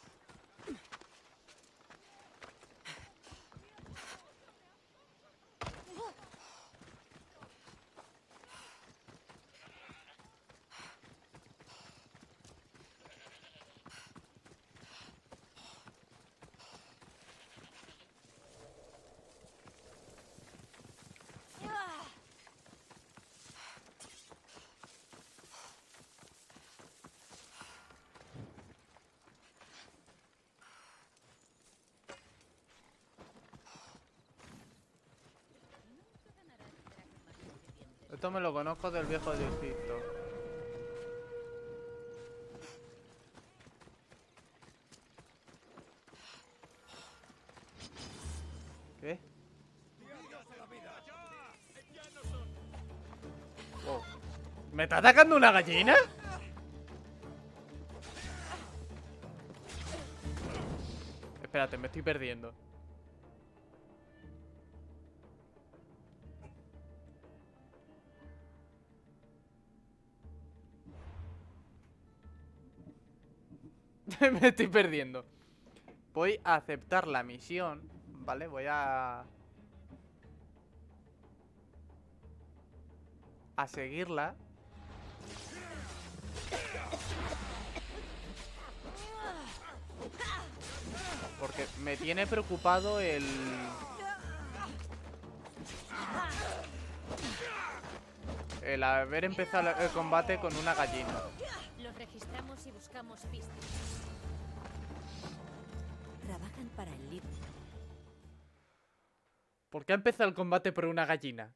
Esto me lo conozco del viejo distrito. ¿Qué? Wow. ¿Me está atacando una gallina? Espérate, me estoy perdiendo. Me estoy perdiendo. Voy a aceptar la misión, ¿vale? Voy a seguirla. Porque me tiene preocupado el haber empezado el combate con una gallina. Los registramos y buscamos pistas. Trabajan para el libro. ¿Por qué ha empezado el combate por una gallina?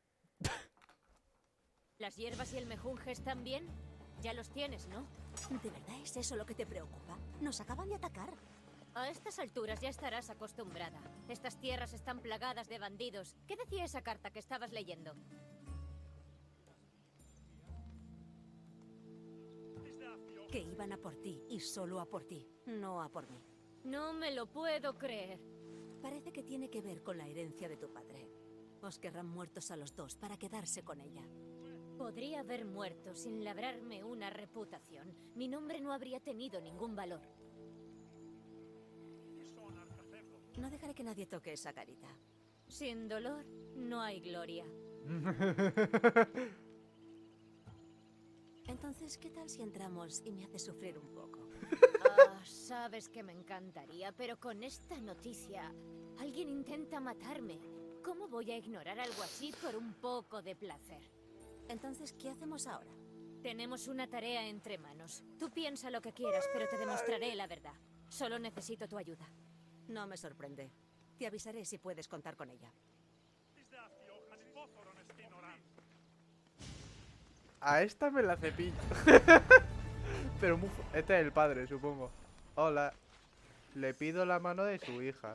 ¿Las hierbas y el mejunje están bien? Ya los tienes, ¿no? ¿De verdad es eso lo que te preocupa? Nos acaban de atacar. A estas alturas ya estarás acostumbrada. Estas tierras están plagadas de bandidos. ¿Qué decía esa carta que estabas leyendo? Que iban a por ti, y solo a por ti, no a por mí. No me lo puedo creer. Parece que tiene que ver con la herencia de tu padre. Os querrán muertos a los dos para quedarse con ella. Podría haber muerto sin labrarme una reputación. Mi nombre no habría tenido ningún valor. No dejaré que nadie toque esa carita. Sin dolor, no hay gloria. Entonces, ¿qué tal si entramos y me haces sufrir un poco? Sabes que me encantaría, pero con esta noticia, alguien intenta matarme. ¿Cómo voy a ignorar algo así por un poco de placer? Entonces, ¿qué hacemos ahora? Tenemos una tarea entre manos. Tú piensa lo que quieras, pero te demostraré la verdad. Solo necesito tu ayuda. No me sorprende. Te avisaré si puedes contar con ella. A esta me la cepillo. Pero este es el padre, supongo. Hola. Le pido la mano de su hija.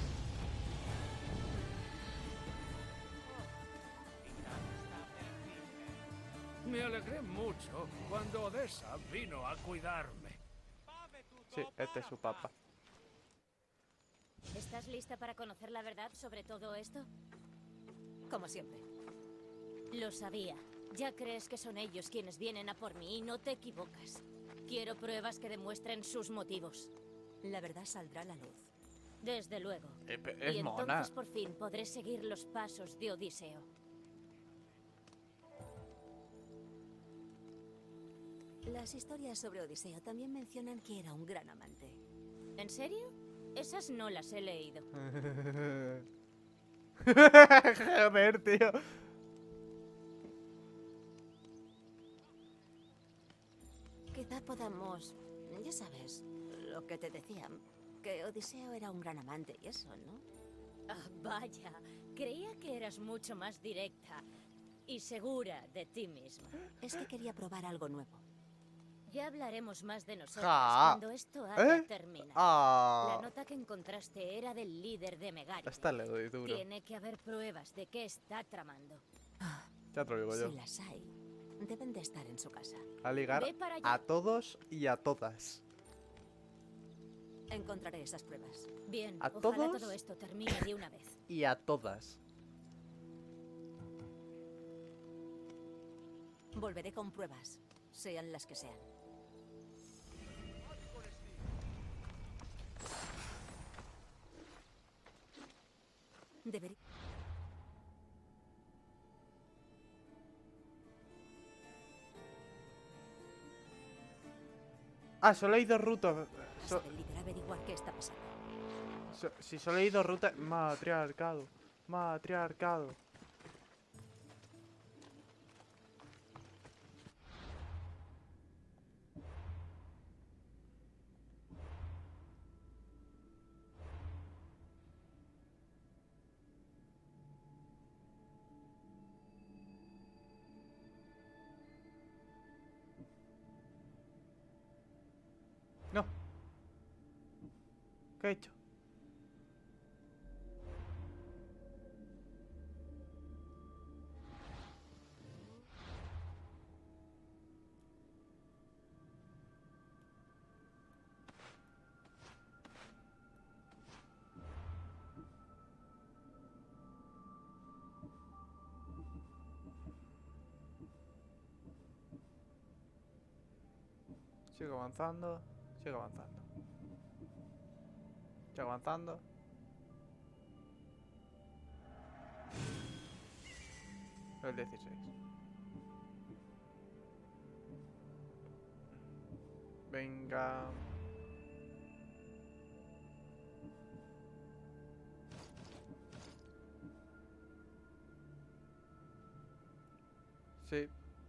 Me alegré mucho cuando Odessa vino a cuidarme. Sí, este es su papá. ¿Estás lista para conocer la verdad sobre todo esto? Como siempre. Lo sabía. Ya crees que son ellos quienes vienen a por mí y no te equivocas. Quiero pruebas que demuestren sus motivos. La verdad saldrá a la luz. Desde luego. Es y mona. entonces por fin podré seguir los pasos de Odiseo. Las historias sobre Odiseo también mencionan que era un gran amante. ¿En serio? Esas no las he leído. Joder, tío. Quizá podamos... Ya sabes, lo que te decía. Que Odiseo era un gran amante y eso, ¿no? Ah, vaya. Creía que eras mucho más directa y segura de ti misma. Es que quería probar algo nuevo. Ya hablaremos más de nosotros Ja. cuando esto haya terminado. Ah. La nota que encontraste era del líder de Megaria. Esta le doy duro. Tiene que haber pruebas de que está tramando. Ya te lo digo yo. Si las hay, deben de estar en su casa. A ligar Ve para allá. a todos y a todas. Encontraré esas pruebas. Bien, ¿A ojalá todos? todo esto termine de una vez. Y a todas. Volveré con pruebas, sean las que sean. Debería... Ah, solo hay dos rutas. El líder averiguar qué está pasando. Si solo hay dos rutas... Matriarcado. Matriarcado. No. ¿Qué he hecho? Sigo avanzando. Sigo avanzando. Sigo avanzando. El 16. Venga. Sí.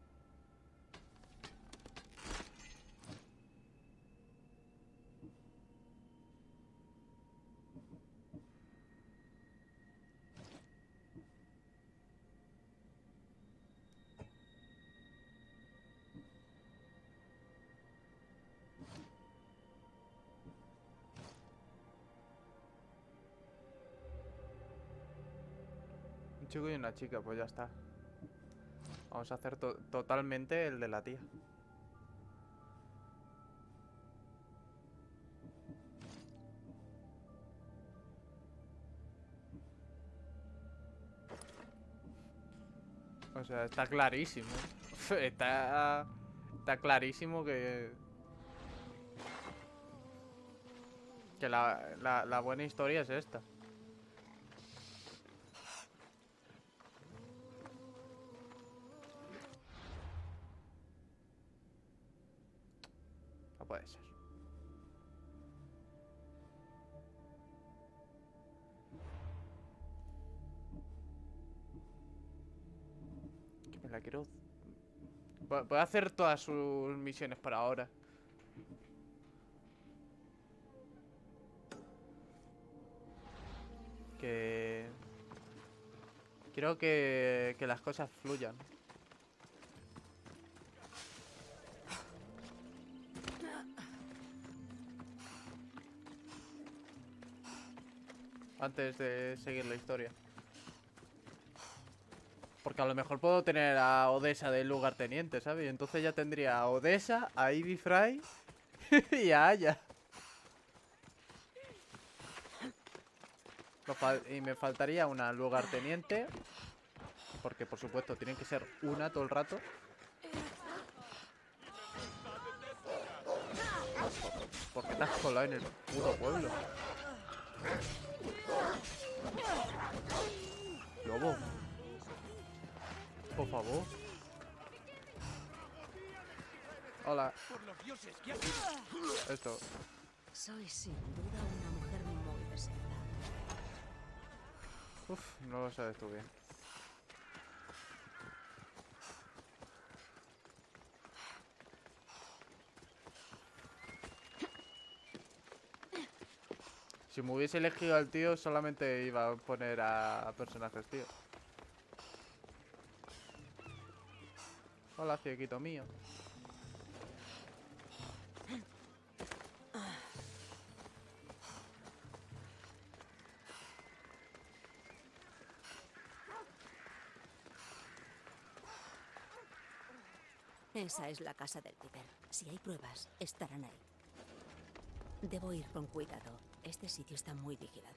Un chico y una chica, pues ya está. Vamos a hacer totalmente el de la tía. O sea, está clarísimo. Está clarísimo que la buena historia es esta. No puede ser. Que me la quiero... Voy a hacer todas sus misiones por ahora. Que... Quiero que las cosas fluyan. Antes de seguir la historia. Porque a lo mejor puedo tener a Odessa de lugarteniente, ¿sabes? Y entonces ya tendría a Odessa, a Ivy Fry y a Aya. Y me faltaría una lugarteniente. Porque por supuesto tienen que ser una todo el rato. te has colado en el puto pueblo? Lobo. Por favor. Hola. Esto. Soy sin duda una mujer muy deseada. Uf, no lo sabes tú bien. Si me hubiese elegido al tío, solamente iba a poner a personajes, tío. Hola, cieguito mío. Esa es la casa del líder. Si hay pruebas, estarán ahí. Debo ir con cuidado. Este sitio está muy vigilado.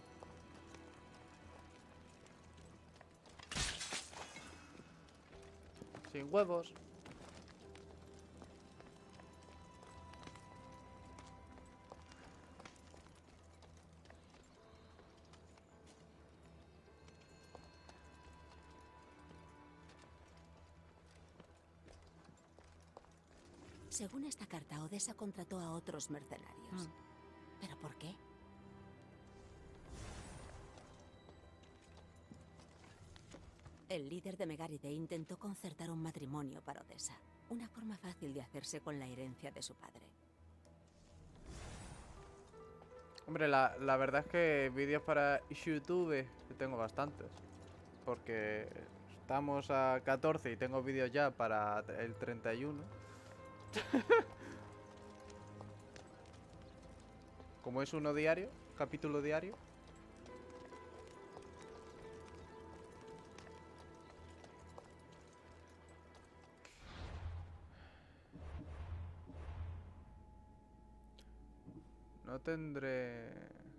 Sin huevos. Según esta carta, Odessa contrató a otros mercenarios. ¿Pero por qué? El líder de Megaride intentó concertar un matrimonio para Odessa. Una forma fácil de hacerse con la herencia de su padre. Hombre, la verdad es que vídeos para YouTube tengo bastantes. Porque estamos a 14 y tengo vídeos ya para el 31. Como es uno diario, capítulo diario. No tendré...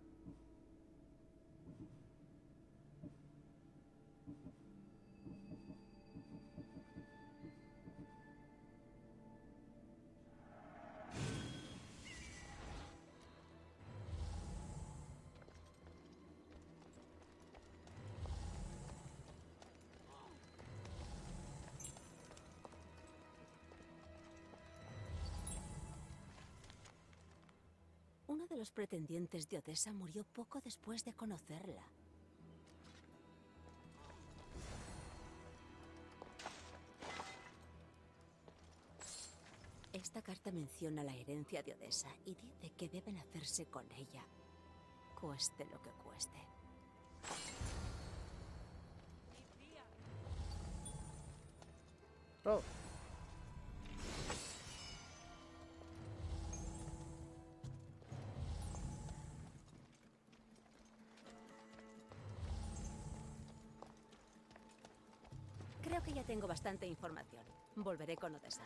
Uno de los pretendientes de Odessa murió poco después de conocerla. Esta carta menciona la herencia de Odessa y dice que deben hacerse con ella, cueste lo que cueste. Oh. Creo que ya tengo bastante información. Volveré con Odessa.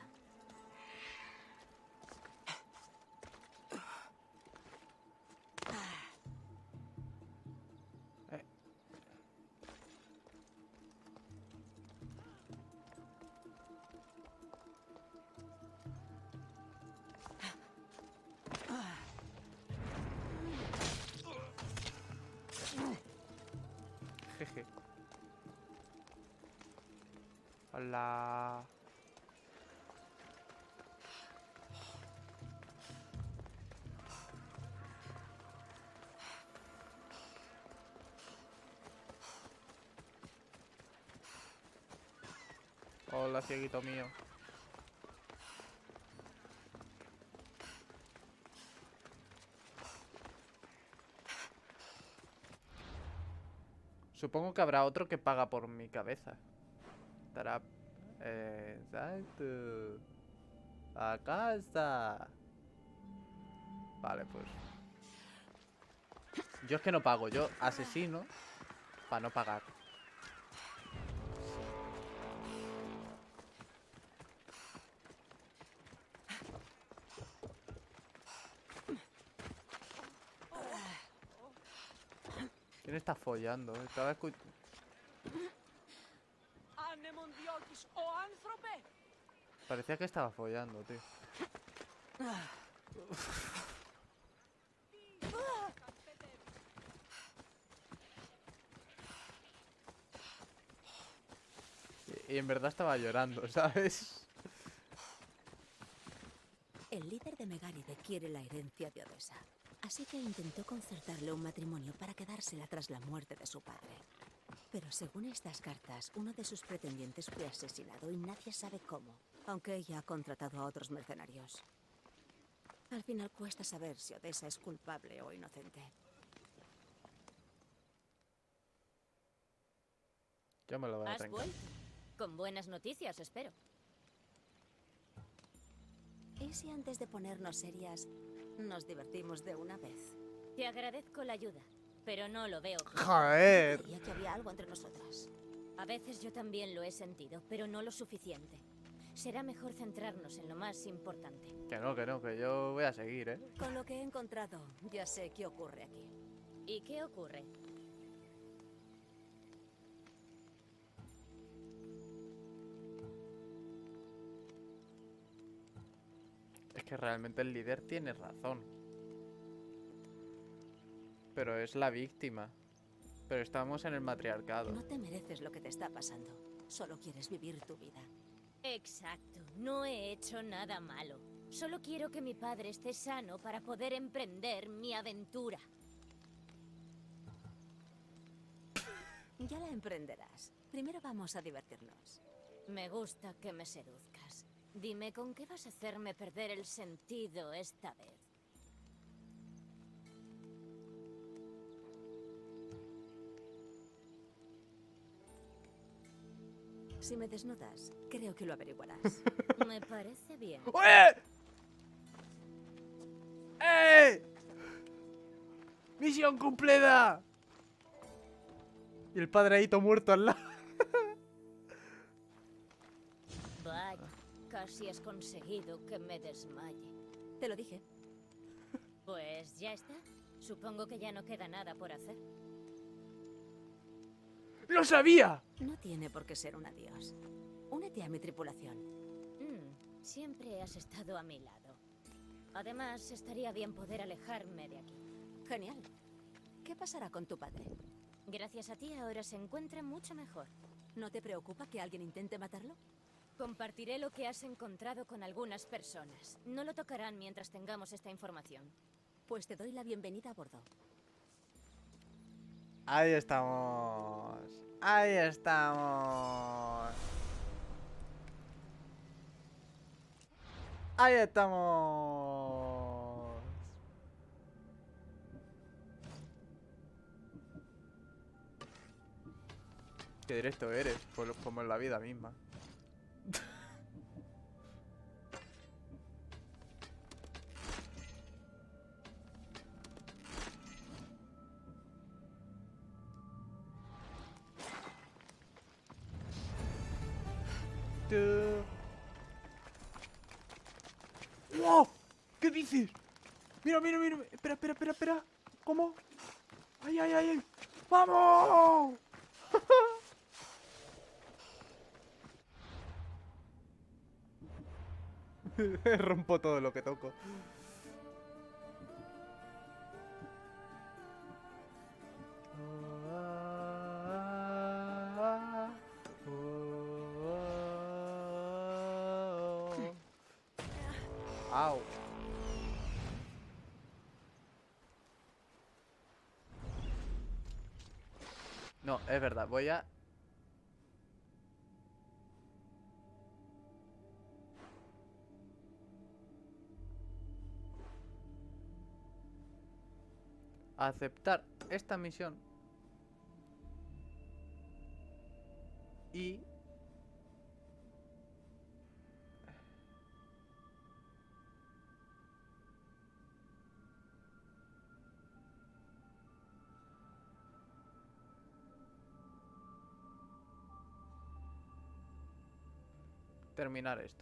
Jeje. Hola. Hola, cieguito mío. Supongo que habrá otro que paga por mi cabeza. Estará... exacto. A casa. Vale, pues. Yo es que no pago. Yo asesino para no pagar. ¿Quién está follando? Estaba escuchando. Parecía que estaba follando, tío. y en verdad estaba llorando, ¿sabes? El líder de Megáride quiere la herencia de Odessa, así que intentó concertarle un matrimonio para quedársela tras la muerte de su padre. Pero según estas cartas, uno de sus pretendientes fue asesinado y nadie sabe cómo, aunque ella ha contratado a otros mercenarios. Al final cuesta saber si Odessa es culpable o inocente. Yo me lo voy a ¿Has trencar. vuelto? Con buenas noticias, espero. ¿Y si antes de ponernos serias, nos divertimos de una vez? Te agradezco la ayuda, pero no lo veo. ¡Joder! Creía que había algo entre nosotras. A veces yo también lo he sentido, pero no lo suficiente. Será mejor centrarnos en lo más importante. Que yo voy a seguir, ¿eh? Con lo que he encontrado, ya sé qué ocurre aquí. ¿Y qué ocurre? Es que realmente el líder tiene razón. Pero es la víctima. Pero estamos en el matriarcado. No te mereces lo que te está pasando. Solo quieres vivir tu vida. Exacto, no he hecho nada malo. Solo quiero que mi padre esté sano para poder emprender mi aventura. Ya la emprenderás. Primero vamos a divertirnos. Me gusta que me seduzcas. Dime, ¿con qué vas a hacerme perder el sentido esta vez? Si me desnudas, creo que lo averiguarás. Me parece bien. ¡Oye! ¡Eh! ¡Misión cumplida! Y el padre ahí todo muerto al lado. Vaya, casi has conseguido que me desmaye. Te lo dije. Pues ya está. Supongo que ya no queda nada por hacer. ¡Lo sabía! No tiene por qué ser un adiós. Únete a mi tripulación. Siempre has estado a mi lado. Además, estaría bien poder alejarme de aquí. Genial. ¿Qué pasará con tu padre? Gracias a ti ahora se encuentra mucho mejor. ¿No te preocupa que alguien intente matarlo? Compartiré lo que has encontrado con algunas personas. No lo tocarán mientras tengamos esta información. Pues te doy la bienvenida a bordo. Ahí estamos. Ahí estamos. Ahí estamos. Qué directo eres, como en la vida misma. ¡Wow! ¿Qué dices? Mira, mira, mira. Espera, espera, espera, espera. ¿Cómo? ¡Ay, ay, ay! Ay. ¡Vamos! Rompo todo lo que toco. Au. No, es verdad, voy a... aceptar esta misión. Y... terminar esto.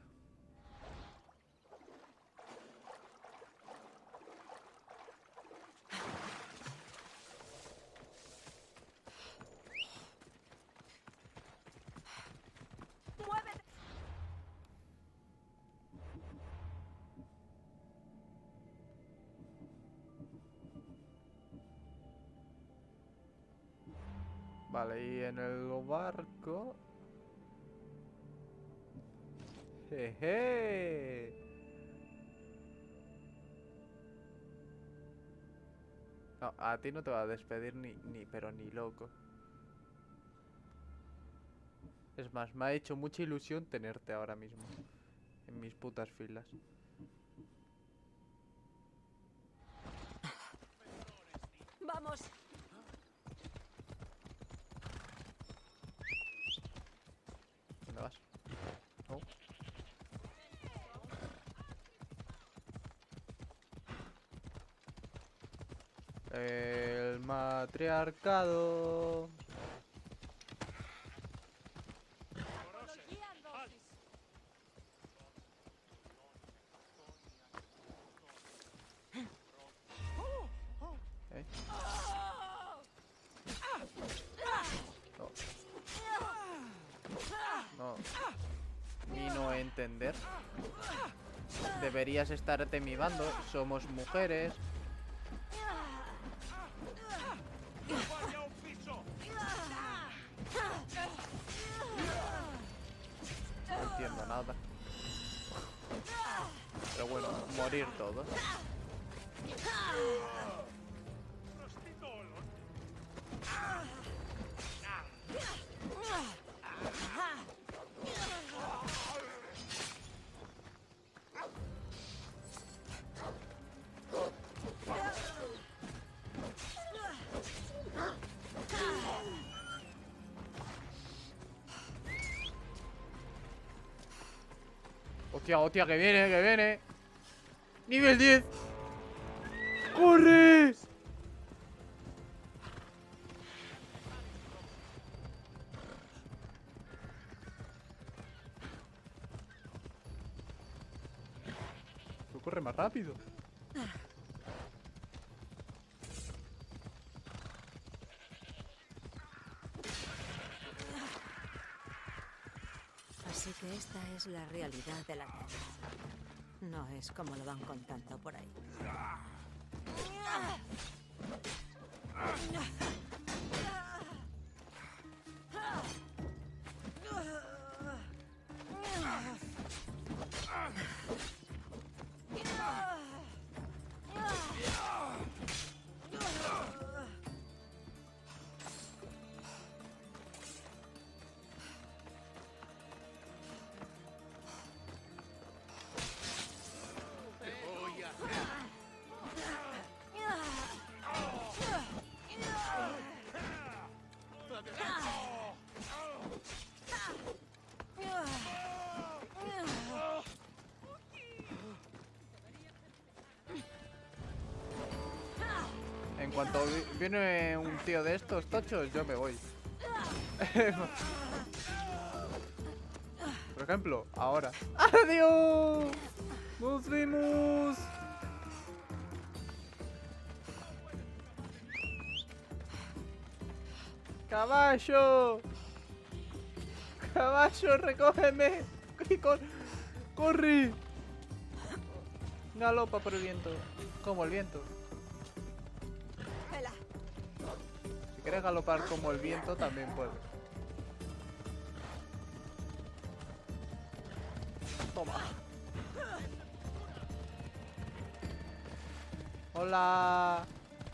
Vale, y en el barco... Jeje. No, a ti no te va a despedir pero ni loco. Es más, me ha hecho mucha ilusión tenerte ahora mismo en mis putas filas. ¡Vamos! ¿Dónde vas? Oh. El matriarcado. No. Vino a entender. Deberías estarte mi bando. Somos mujeres. No entiendo nada. Pero bueno, morir todos. Hostia, hostia, que viene, que viene. Nivel 10. ¡Corre! Corre más rápido. Así que esta es la realidad de la guerra. No es como lo van contando por ahí. En cuanto viene un tío de estos tochos, yo me voy. Por ejemplo, ahora. ¡Adiós! ¡Nos vemos! ¡Caballo! ¡Caballo, recógeme! ¡Corre! Galopa por el viento. Como el viento. Si quieres galopar como el viento, también puedes. Toma. Hola.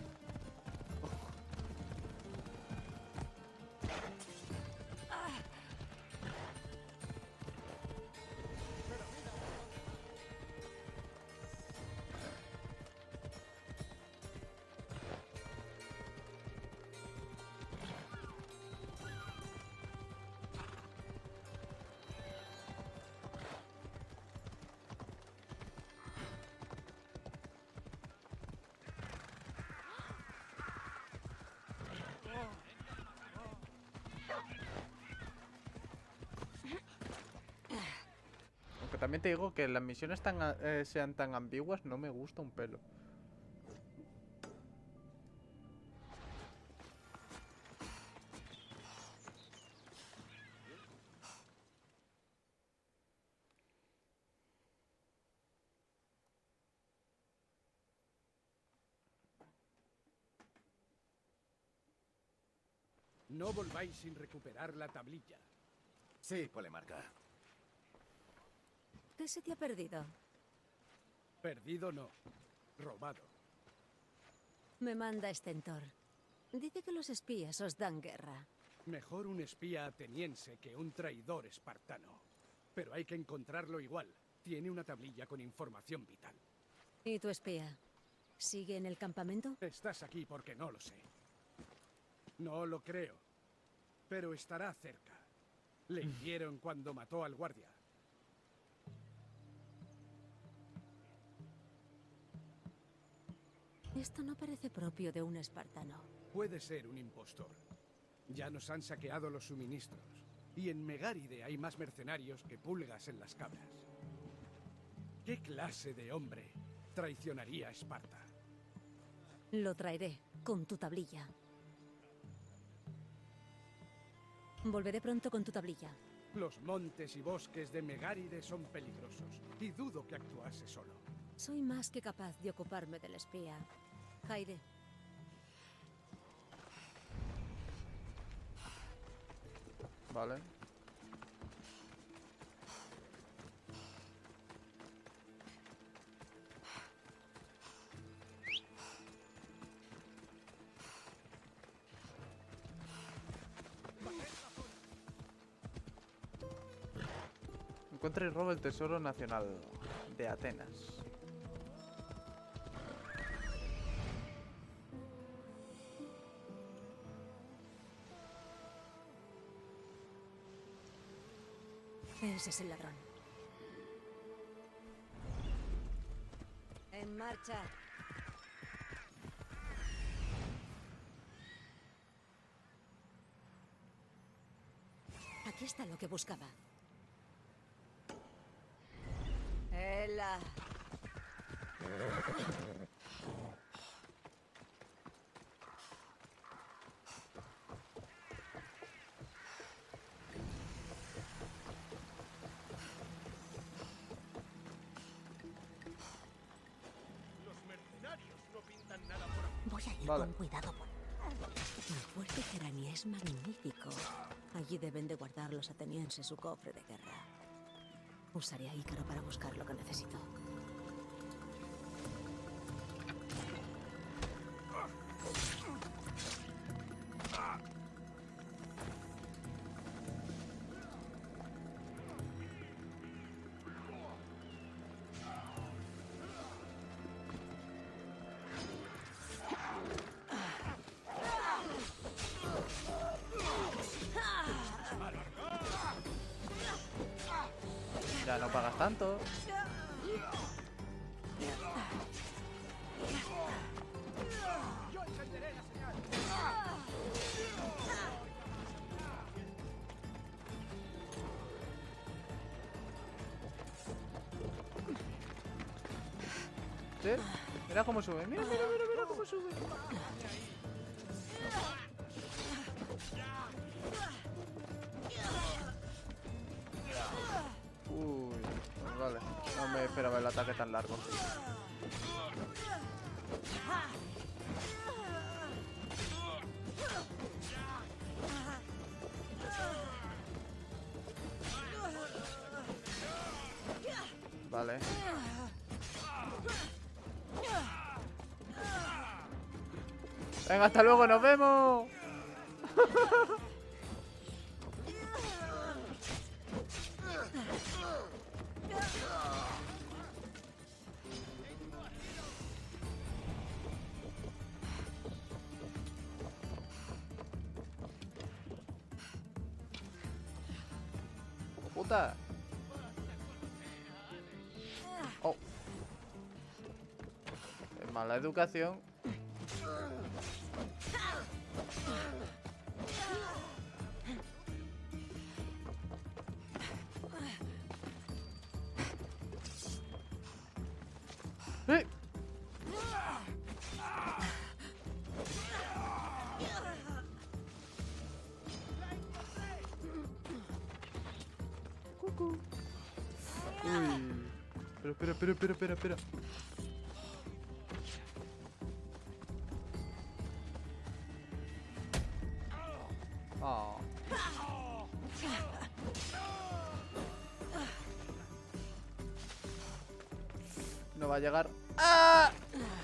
También te digo que las misiones sean tan ambiguas, no me gusta un pelo. No volváis sin recuperar la tablilla. Sí, Polemarca. ¿Qué se te ha perdido? Perdido no. Robado. Me manda Stentor. Dice que los espías os dan guerra. Mejor un espía ateniense que un traidor espartano. Pero hay que encontrarlo igual. Tiene una tablilla con información vital. ¿Y tu espía? ¿Sigue en el campamento? Estás aquí porque no lo sé. No lo creo. Pero estará cerca. Le hirieron cuando mató al guardia. Esto no parece propio de un espartano. Puede ser un impostor. Ya nos han saqueado los suministros. Y en Megáride hay más mercenarios que pulgas en las cabras. ¿Qué clase de hombre traicionaría a Esparta? Lo traeré, con tu tablilla. Volveré pronto con tu tablilla. Los montes y bosques de Megáride son peligrosos, y dudo que actuase solo. Soy más que capaz de ocuparme del espía. Jaire. Vale. Encuentra y roba el tesoro nacional de Atenas. Ese es el ladrón. En marcha. Aquí está lo que buscaba. ¡Ela! Voy a ir con cuidado. El fuerte Gerani es magnífico. Allí deben de guardar los atenienses su cofre de guerra. Usaré a Ícaro para buscar lo que necesito. Ya no pagas tanto. ¿Sí? Mira cómo sube. Mira, mira, mira, mira cómo sube. Uy, vale. No me esperaba el ataque tan largo. Vale. Venga, hasta luego, nos vemos. Puta. Oh. Es mala educación. ¡Eh! Cucú. Uy. Espera. Oh. va a llegar. ¡Ah!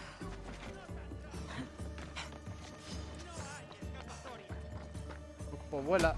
Pues vuela.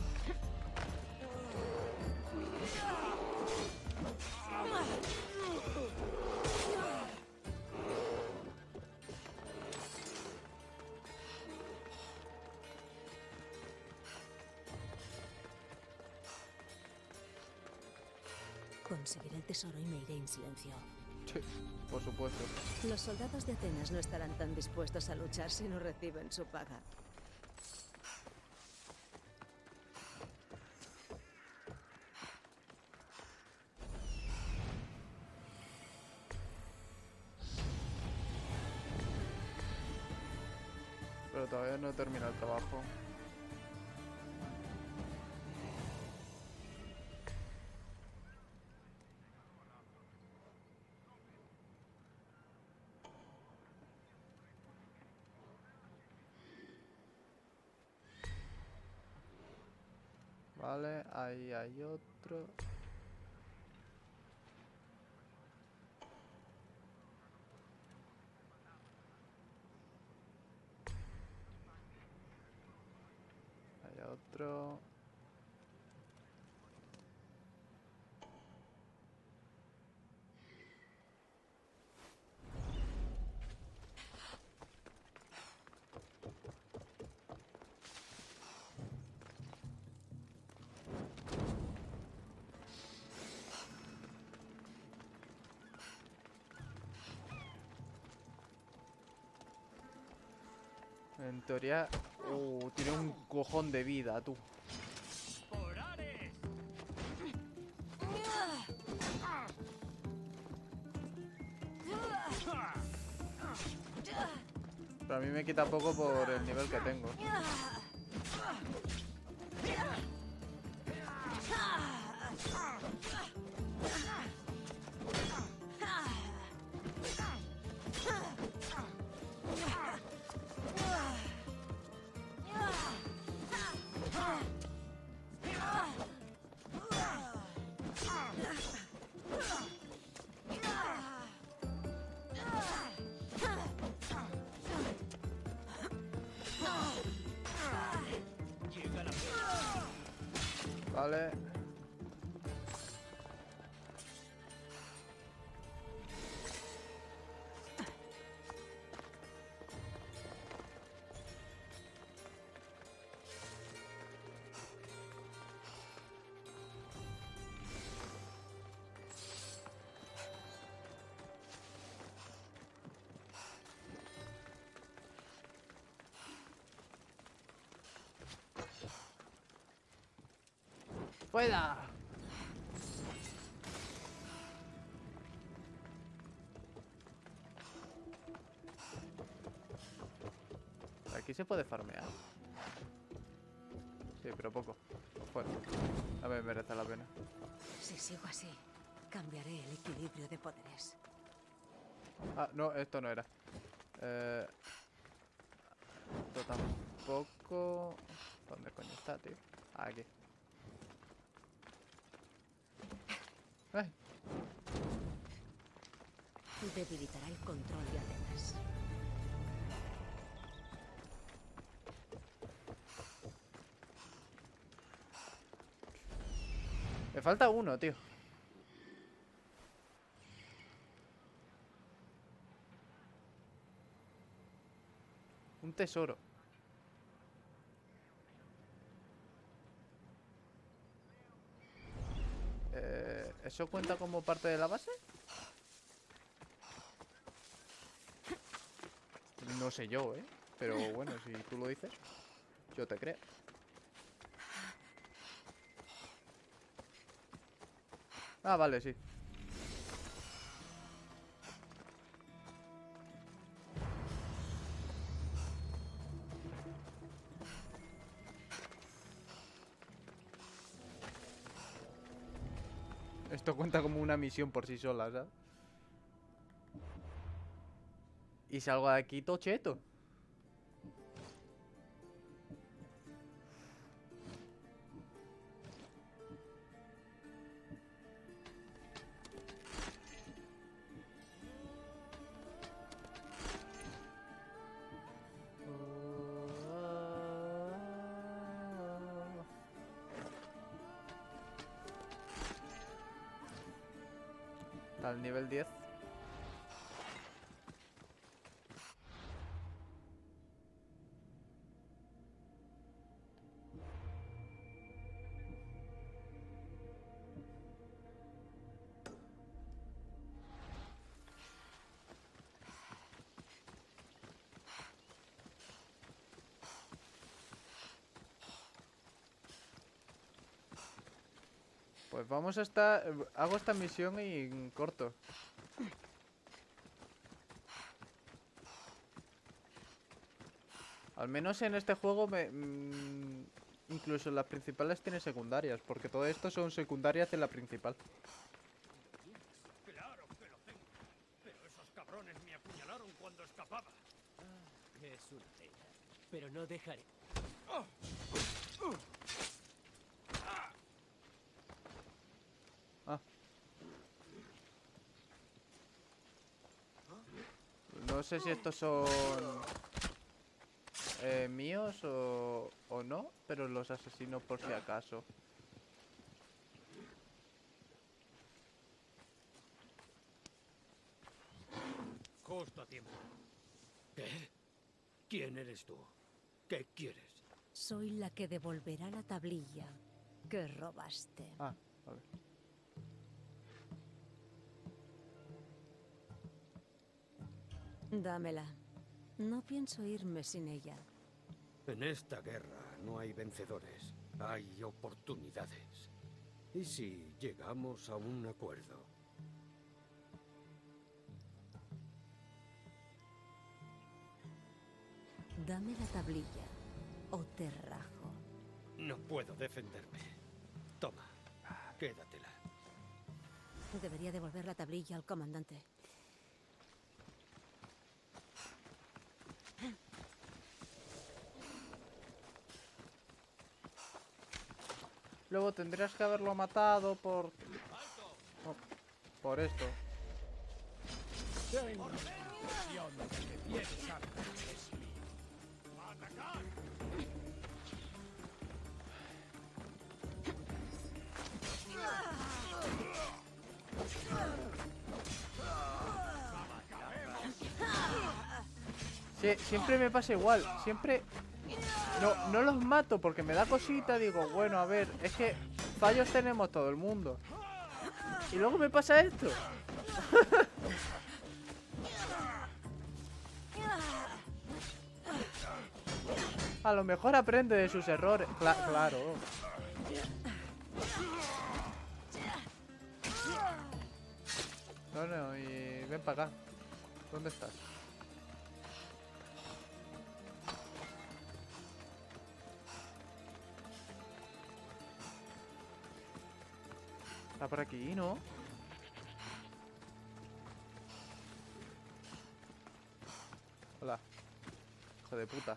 Conseguiré el tesoro y me iré en silencio. Sí, por supuesto. Los soldados de Atenas no estarán tan dispuestos a luchar si no reciben su paga. Pero todavía no he terminado el trabajo. Vale, ahí hay otro. Hay otro. En teoría... tiene un cojón de vida, tú. Pero a mí me quita poco por el nivel que tengo. Vale. ¡Fuera! Aquí se puede farmear. Sí, pero poco. Bueno, a ver, merece la pena. Si sigo así, cambiaré el equilibrio de poderes. Ah, no, esto no era. Esto tampoco. ¿Dónde coño está, tío? Aquí. ¡Ay! Debilitará el control de Atenas. Me falta uno, tío. Un tesoro. ¿Eso cuenta como parte de la base? No sé yo, ¿eh? Pero bueno, si tú lo dices, yo te creo. Ah, vale, sí. Esto cuenta como una misión por sí sola, ¿sabes? Y salgo de aquí tocheto. Al nivel 10. Pues vamos a estar... Hago esta misión y corto. Al menos en este juego incluso las principales tienen secundarias, porque todo esto son secundarias de la principal. Claro que lo tengo. Pero esos cabrones me apuñalaron cuando escapaba. Es una pena, pero no dejaré. No sé si estos son míos o no, pero los asesino por si acaso. Justo a tiempo. ¿Qué? ¿Quién eres tú? ¿Qué quieres? Soy la que devolverá la tablilla que robaste. Ah, vale. Dámela. No pienso irme sin ella. En esta guerra no hay vencedores, hay oportunidades. ¿Y si llegamos a un acuerdo? Dame la tablilla o te rajo. No puedo defenderme. Toma, quédatela. Debería devolver la tablilla al comandante. Luego tendrías que haberlo matado por... oh, por esto. Tengo la impresión de que tienes algo que es mío. ¡Atacar! Sí, siempre me pasa igual. Siempre... No los mato porque me da cosita. Digo, bueno, a ver, es que fallos tenemos todo el mundo. Y luego me pasa esto. A lo mejor aprende de sus errores. Claro. No, y ven para acá. ¿Dónde estás? Está por aquí, ¿no? Hola. Hijo de puta.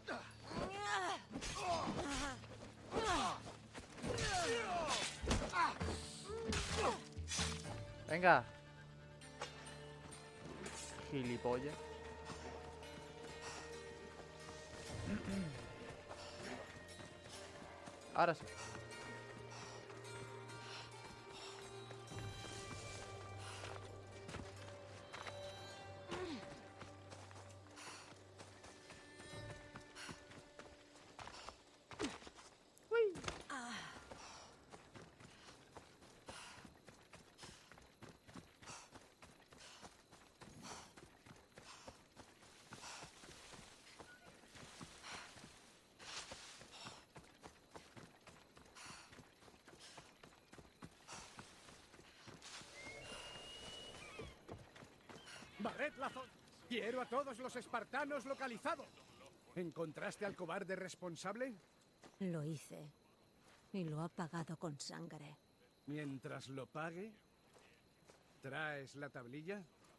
Venga. Gilipollas. Ahora sí. ¡Barred la zona! ¡Quiero a todos los espartanos localizados! ¿Encontraste al cobarde responsable? Lo hice. Y lo ha pagado con sangre. Mientras lo pague, ¿traes la tablilla?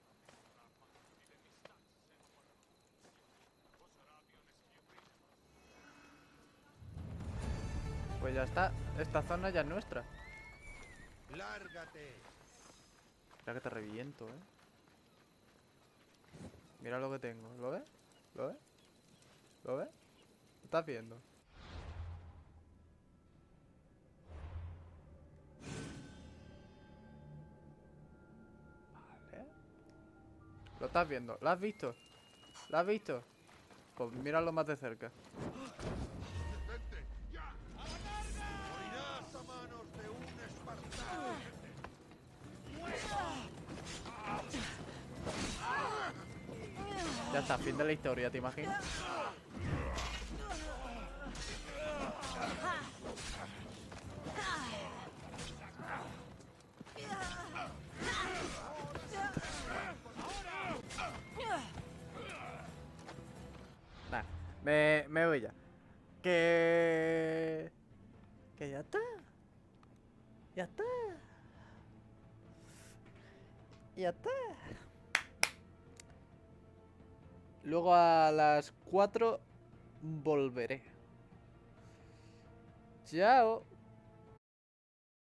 Pues ya está. Esta zona ya es nuestra. ¡Lárgate! Mira que te reviento, Mira lo que tengo. ¿Lo ves? ¿Lo ves? ¿Lo ves? ¿Lo estás viendo? Lo estás viendo. ¿Lo has visto? ¿Lo has visto? Pues míralo más de cerca. Ya está, fin de la historia, ¿te imaginas? Nah, me voy ya. Que ya está. Ya está. Ya está. Luego a las 4 volveré. Chao.